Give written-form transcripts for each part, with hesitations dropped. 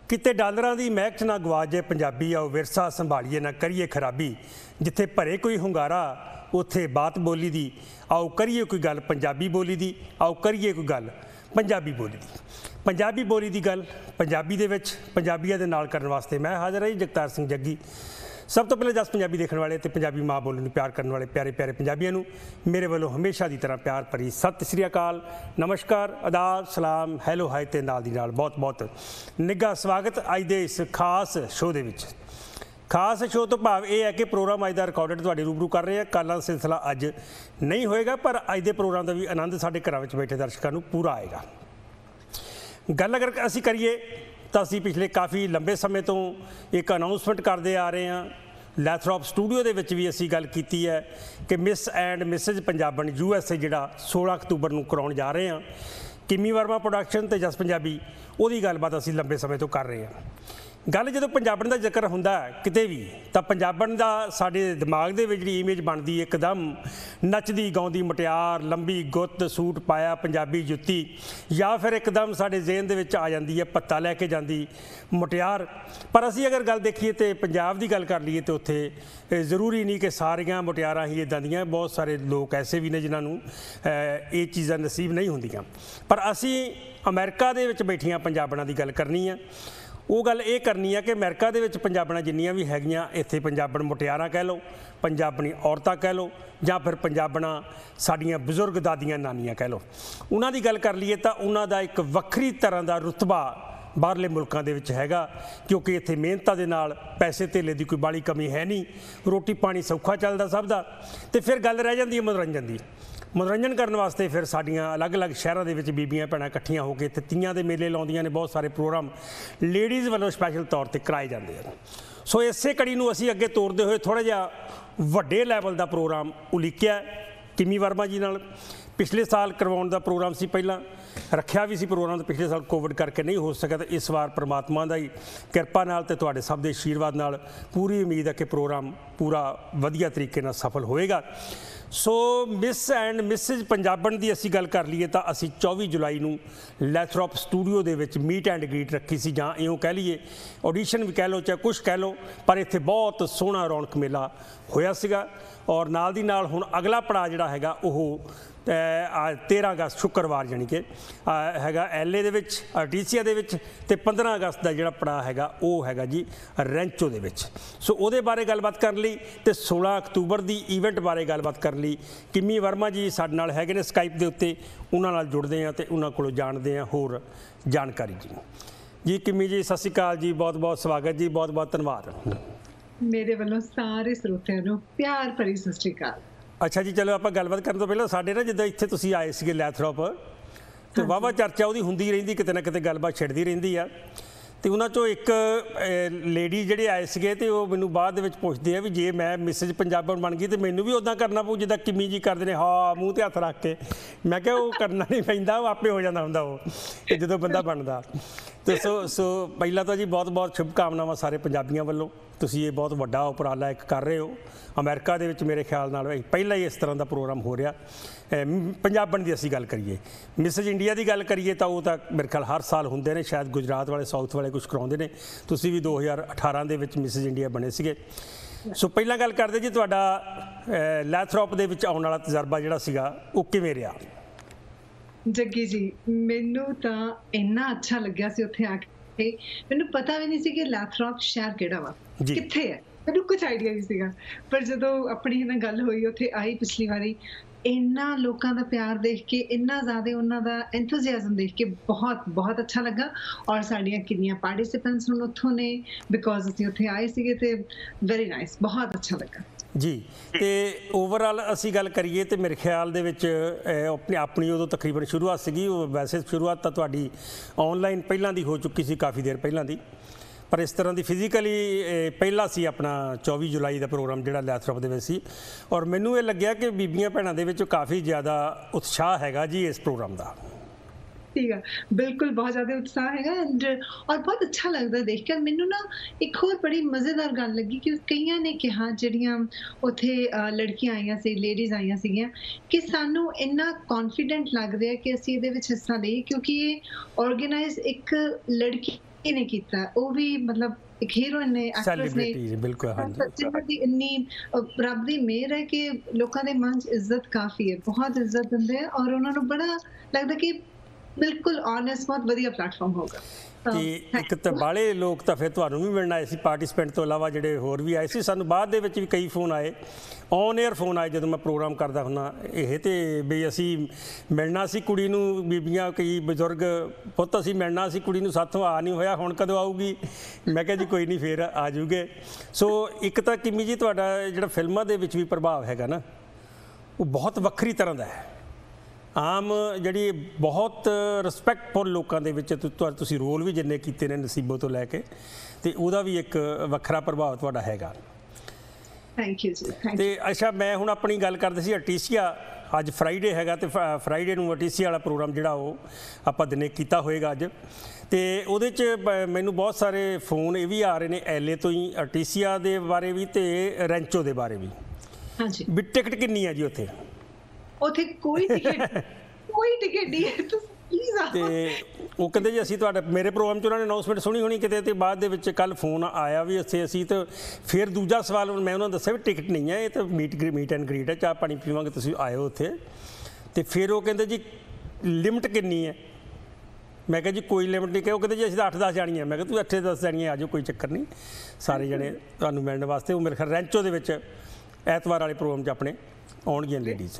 किते डालरां दी महक च ना गवा जाए पंजाबी, आओ विरसा संभालीए ना करिए खराबी। जिथे भरे कोई हुंगारा उत्थे बात बोली दी, आओ करिए कोई गल पंजाबी बोली दी, आओ करिए कोई गल पंजाबी बोली दी। पंजाबी बोली दी गल पंजाबी दे विच पंजाबियां दे नाल करन वास्ते मैं हाज़र हां जगतार सिंह जग्गी। सब तो पहले जस पंजाबी देखने वाले तो पंजाबी माँ बोली में प्यार करने वाले प्यारे प्यारे पंजाबियों नूं मेरे वालों हमेशा की तरह प्यार भरी सत श्री अकाल, नमस्कार, आदाब, सलाम, हैलो हाय ते नाल दी नाल बहुत बहुत निघा स्वागत अज दे इस खास शो दे विच। खास शो तो भाव यह है कि प्रोग्राम अज का रिकॉर्डेड तुहाडे रूबरू कर रहे हैं। कल का सिलसिला अज नहीं होएगा पर अज के प्रोग्राम का भी आनंद साडे घरां विच बैठे दर्शकों नूं पूरा आएगा। गल अगर असीं करिए तो असीं पिछले काफ़ी लंबे समय तो एक अनाउंसमेंट करते आ रहे हैं। लैथरॉप स्टूडियो के विच भी असीं गल कीती है कि Miss and Mrs Punjaban USA जिहड़ा 16 अक्तूबर नूं कराउण जा रहे हैं। किमी वर्मा प्रोडक्शन ते जस पंजाबी उहदी गलबात असीं लंबे समय तो कर रहे हैं। गल जो पंजाबन का जिक्र हुंदा किते भी तो पंजाबन का साडे दिमाग दे विच जिहड़ी इमेज बनदी एकदम नचदी गाउंदी मुटियार, लंबी गुत्त, सूट पाया, पंजाबी जुत्ती, या फिर एकदम साडे ज़हन दे विच आ जांदी है पत्ता लैके जांदी मुटियार। पर असीं अगर गल देखीए तो पंजाब की गल कर लीए तो उत्थे जरूरी नहीं कि सारियां मुटियारां ही इदां दियां, बहुत सारे लोग ऐसे भी ने जिन्हां नूं ये चीज़ां नसीब नहीं हुंदियां। पर असीं अमेरिका दे विच बैठियां पंजाबणां दी गल करनी है। वो गल ये करनी है कि अमेरिका दे विच पंजाबणां जिन्नियां भी हैगियां, इत्थे पंजाबण मुटियारां कह लो, पंजाबणी औरतां कह लो, जां फिर पंजाबणां साडियां बजुर्ग दादियां नानियां कह लो, उन्हां दी गल कर लीए तो उन्हां दा एक वक्री तरह का रुतबा बाहरले मुल्कां दे विच हैगा। क्योंकि इत्थे मेहनतां दे नाल पैसे धेले दी कोई बाली कमी है नहीं, रोटी पानी सौखा चलदा सब दा। ते फिर गल रह जांदी है मनोरंजन दी। मनोरंजन करने वास्ते फिर साडियां अलग अलग शहरों के विच बीबियां भैणां इकट्ठियां होकर इत्थे तीयां दे मेले लाउंदियां ने। बहुत सारे प्रोग्राम लेडीज़ वालों स्पैशल तौर पर कराए जाते हैं। सो इसे कड़ी नूं असीं अगे तोरदे हुए थोड़ा जिहा वड्डे लैवल का प्रोग्राम उलीकिया किमी वर्मा जी नाल। पिछले साल करवाउण दा प्रोग्राम सी, पहलां रखिया भी सी प्रोग्राम, तो पिछले साल कोविड करके नहीं हो सका। तो इस बार परमात्मा दा ही किरपा नाल ते तुहाडे सब दे आशीर्वाद नाल पूरी उम्मीद है कि प्रोग्राम पूरा वधिया तरीके नाल सफल होएगा। सो मिस एंड मिसिज पंजाबन की असी गल कर लीए तो असी 24 जुलाई नूं लैथरॉप स्टूडियो दे विच मीट एंड ग्रीट रखी सी, जां इउं कह लीए ऑडिशन भी कह लो चाहे कुछ कह लो, पर इत्थे बहुत सोहना रौनक मेला होया सीगा। और नाल दी नाल हुण अगला पड़ाਅ जिहड़ा हैगा ओह 13 अगस्त शुक्रवार जानी कि हैगा LA दे विच आर्टिसिया दे विच, ते 15 अगस्त का जिहड़ा पड़ाਅ हैगा ओह हैगा जी रैंचो दे विच। सो उहदे बारे गलबात कर लई ते 16 अक्तूबर की ईवेंट बारे गलबात कर लई। किमी वर्मा जी साडे नाल हैगे ने स्काइप दे उत्ते, उन्हां नाल जुड़दे आ ते उन्हां कोलों जाणदे आ होर जानकारी जी। किमी जी सत श्री अकाल जी, बहुत बहुत स्वागत जी, बहुत बहुत धन्यवाद। मेरे वालों सारे ਸਰੋਤਿਆਂ ਨੂੰ प्यार भरी सत श्री अकाल। अच्छा जी, चलो आप गलबात करने तो पहले साडे ना जिद्दां इत्थे तुसीं आए सीगे लैथरॉप, तो वाहवा चर्चा उहदी हुंदी रहिंदी, किते ना किते गलबात छिड़दी रहिंदी आ। तो उन्हां चों एक लेडी जिहड़े आए सीगे ते ओह मैनूं बाद दे विच पुछदे आ भी जे मैं मिसिज पंजाबन बन गई तो मैनूं भी उदां करना पऊ जिद्दां किमी जी करदे ने, हाँ मूँह ते हत्थ रख के। मैं कहा वो करना नहीं पैंदा, वो आपे हो जांदा हुंदा वो जदों बंदा बनदा। तो सो पहला तो जी बहुत बहुत शुभकामनावां सारे पंजाबियों वालों। तुसीं ये बहुत वड्डा उपराला एक कर रहे हो। अमेरिका दे विच मेरे ख्याल नाल पहला ही इस तरह का प्रोग्राम हो रहा। पंजाबन की असीं गल करिए, मिसिज इंडिया की गल करिए तो वो तो मेरे ख्याल हर साल होंदे ने, शायद गुजरात वाले साउथ वाले कुछ कराउंदे ने। तुसीं भी 2018 दे विच मिसिज इंडिया बने सीगे। सो पहला गल करदे जी तुहाडा लैथरॉप दे विच आउण वाला तजर्बा जिहड़ा सीगा वो किवें रिहा? जग्गी जी, मैनू तो इन्ना अच्छा लग्या सी उत्थे आके, मैनू पता भी नहीं सी कि लैथरॉप शहर किहड़ा वा, कित्थे है, मैनू कुछ आइडिया नहीं सीगा। पर जदों अपनी ना गल होई उत्थे आई पिछली वारी, इन्ना लोकां दा प्यार देख के, इन्ना ज़्यादा उन्हां दा एंथुजियाज़म देख के बहुत बहुत अच्छा लगा। और साडियां किन्नियां पार्टिसिपेंट्स हुण उत्थों ने, बिकॉज असीं उत्थे आए सीगे ते वेरी नाइस, बहुत अच्छा लगा जी। तो ओवरऑल असी गल करिए तो मेरे ख्याल दे विच अपनी उदों तकरीबन शुरुआत सीगी। वैसे शुरुआत तो तुहाडी ऑनलाइन पहलां दी हो चुकी सी, काफ़ी देर पहलां दी, पर इस तरह की फिजिकली पहला सी अपना 24 जुलाई का प्रोग्राम जिहड़ा लैथरॉप दे विच सी। और मैनूं ये लग्गिया कि बीबियां भैणां दे विच काफ़ी ज़्यादा उत्साह हैगा जी इस प्रोग्राम का। ठीक है, बिल्कुल बहुत ज़्यादा उत्साह है एंड और बहुत अच्छा लगता देख कर। मैनू ना एक होर बड़ी मज़ेदार गल लगी कि कईयां ने कहा जिहड़ियां उत्थे लड़कियां आईयां सी, लेडीज़ आईयां सीगियां कि सानू इन्ना कॉन्फिडेंट लग रहा है कि असीं इहदे विच हिस्सा लईए, क्योंकि ये ऑर्गेनाइज एक लड़की ਇਹਨੇ ਕੀਤਾ ਉਹ ਵੀ ਮਤਲਬ ਇੱਕ ਹੀਰੋਇਨ ਨੇ ਐਕਟਰੈਸ ਨੇ ਬਿਲਕੁਲ ਜਿਹਨਾਂ ਦੀ ਇੰਨੀ ਰੱਬ ਦੀ ਮਿਹਰ ਹੈ ਕਿ ਲੋਕਾਂ ਦੇ ਮਨ 'ਚ ਇੱਜ਼ਤ ਕਾਫੀ ਹੈ, ਬਹੁਤ ਇੱਜ਼ਤ ਦਿੰਦੇ ਆ ਔਰ ਉਹਨਾਂ ਨੂੰ ਬੜਾ ਲੱਗਦਾ ਕਿ ਬਿਲਕੁਲ ਓਨੈਸਟ ਬਹੁਤ ਵਧੀਆ ਪਲੇਟਫਾਰਮ ਹੋਗਾ। ਤੇ ਇੱਕ ਤਾਂ ਬਾਹਲੇ ਲੋਕ ਤਾਂ ਫਿਰ ਤੁਹਾਨੂੰ ਵੀ ਮਿਲਣ ਆਏ ਸੀ ਪਾਰਟਿਸਪੈਂਟ ਤੋਂ ਇਲਾਵਾ, ਜਿਹੜੇ ਹੋਰ ਵੀ ਆਏ ਸੀ। ਸਾਨੂੰ ਬਾਅਦ ਦੇ ਵਿੱਚ ਵੀ ਕਈ ਫੋਨ ਆਏ, ਔਨ ਏਅਰ ਫੋਨ ਆਏ ਜਦੋਂ ਮੈਂ ਪ੍ਰੋਗਰਾਮ ਕਰਦਾ ਹੁੰਦਾ ਇਹ, ਤੇ ਵੀ ਅਸੀਂ ਮਿਲਣਾ ਸੀ ਕੁੜੀ ਨੂੰ, ਬੀਬੀਆਂ ਕਈ ਬਜ਼ੁਰਗ, ਪੁੱਤ ਅਸੀਂ ਮਿਲਣਾ ਸੀ ਕੁੜੀ ਨੂੰ, ਸਾਥੋਂ ਆ ਨਹੀਂ ਹੋਇਆ, ਹੁਣ ਕਦੋਂ ਆਊਗੀ? ਮੈਂ ਕਿਹਾ ਜੀ ਕੋਈ ਨਹੀਂ, ਫਿਰ ਆ ਜੂਗੇ। ਸੋ ਇੱਕ ਤਾਂ ਕਿੰਮੀ ਜੀ ਤੁਹਾਡਾ ਜਿਹੜਾ ਫਿਲਮਾਂ ਦੇ ਵਿੱਚ ਵੀ ਪ੍ਰਭਾਵ ਹੈਗਾ ਨਾ, ਉਹ ਬਹੁਤ ਵੱਖਰੀ ਤਰ੍ਹਾਂ ਦਾ ਹੈ। ਆਮ ਜਿਹੜੀ ਬਹੁਤ ਰਿਸਪੈਕਟਫੁਲ ਲੋਕਾਂ ਦੇ ਵਿੱਚ ਤੁਸੀਂ ਰੋਲ ਵੀ ਜਿੰਨੇ ਕੀਤੇ ਨੇ ਨਸੀਬੋ ਤੋਂ ਲੈ ਕੇ, ਤੇ ਉਹਦਾ ਵੀ ਇੱਕ ਵੱਖਰਾ ਪ੍ਰਭਾਵ ਤੁਹਾਡਾ ਹੈਗਾ। ਥੈਂਕ ਯੂ ਜੀ। ਤੇ ਅੱਛਾ, ਮੈਂ ਹੁਣ ਆਪਣੀ ਗੱਲ ਕਰਦੇ ਸੀ ਅਰਟੀਸੀਆ, ਅੱਜ ਫਰਾਈਡੇ ਹੈਗਾ ਤੇ ਫਰਾਈਡੇ ਨੂੰ ਅਰਟੀਸੀਆ ਵਾਲਾ ਪ੍ਰੋਗਰਾਮ ਜਿਹੜਾ ਉਹ ਆਪਾਂ ਦਿਨੇ ਕੀਤਾ ਹੋਏਗਾ ਅੱਜ, ਤੇ ਉਹਦੇ 'ਚ ਮੈਨੂੰ ਬਹੁਤ ਸਾਰੇ ਫੋਨ ਇਹ ਵੀ ਆ ਰਹੇ ਨੇ ਐਲਏ ਤੋਂ ਹੀ, ਅਰਟੀਸੀਆ ਦੇ ਬਾਰੇ ਵੀ ਤੇ ਰੈਂਚੋ ਦੇ ਬਾਰੇ ਵੀ। ਹਾਂਜੀ, ਵੀ ਟਿਕਟ ਕਿੰਨੀ ਹੈ ਜੀ ਉੱਥੇ? ਉੱਥੇ ਕੋਈ ਟਿਕਟ ਨਹੀਂ ਹੈ, ਤੁਸੀਂ ਪਲੀਜ਼ ਆਓ। ਤੇ ਉਹ ਕਹਿੰਦੇ ਜੀ ਅਸੀਂ ਤੁਹਾਡਾ, ਮੇਰੇ ਪ੍ਰੋਗਰਾਮ 'ਚ ਉਹਨਾਂ ਨੇ ਅਨਾਉਂਸਮੈਂਟ ਸੁਣੀ ਹੋਣੀ ਕਿਤੇ, ਤੇ ਬਾਅਦ ਦੇ ਵਿੱਚ ਕੱਲ ਫੋਨ ਆਇਆ ਵੀ ਇੱਥੇ ਅਸੀਂ, ਤਾਂ ਫਿਰ ਦੂਜਾ ਸਵਾਲ ਮੈਂ ਉਹਨਾਂ ਨੂੰ ਦੱਸਿਆ ਵੀ ਟਿਕਟ ਨਹੀਂ ਹੈ, ਇਹ ਤਾਂ ਮੀਟ ਐਂਡ ਗ੍ਰੀਟ ਹੈ, ਚਾਹ ਪਾਣੀ ਪੀਵਾਂਗੇ, ਤੁਸੀਂ ਆਇਓ ਉੱਥੇ। ਤੇ ਫਿਰ ਉਹ ਕਹਿੰਦੇ ਜੀ ਲਿਮਟ ਕਿੰਨੀ ਹੈ? ਮੈਂ ਕਿਹਾ ਜੀ ਕੋਈ ਲਿਮਟ ਨਹੀਂ। ਉਹ ਕਹਿੰਦੇ ਜੀ ਅਸੀਂ ਤਾਂ 8-10 ਜਾਣੀਆਂ। ਮੈਂ ਕਿਹਾ ਤੂੰ 8-10 ਜਾਣੀਆਂ ਆ ਜਾਓ, ਕੋਈ ਚੱਕਰ ਨਹੀਂ, ਸਾਰੇ ਜਣੇ ਤੁਹਾਨੂੰ ਮਿਲਣ ਵਾਸਤੇ। ਉਹ ਮੇਰੇ ਖਿਆਲ ਰੈਂਚੋ ਦੇ ਵਿੱਚ ਐਤਵਾਰ ਵਾਲੇ ਪ੍ਰੋਗਰਾਮ 'ਚ ਆਪਣੇ ਆਉਣਗੀਆਂ ਲੇਡੀਜ਼।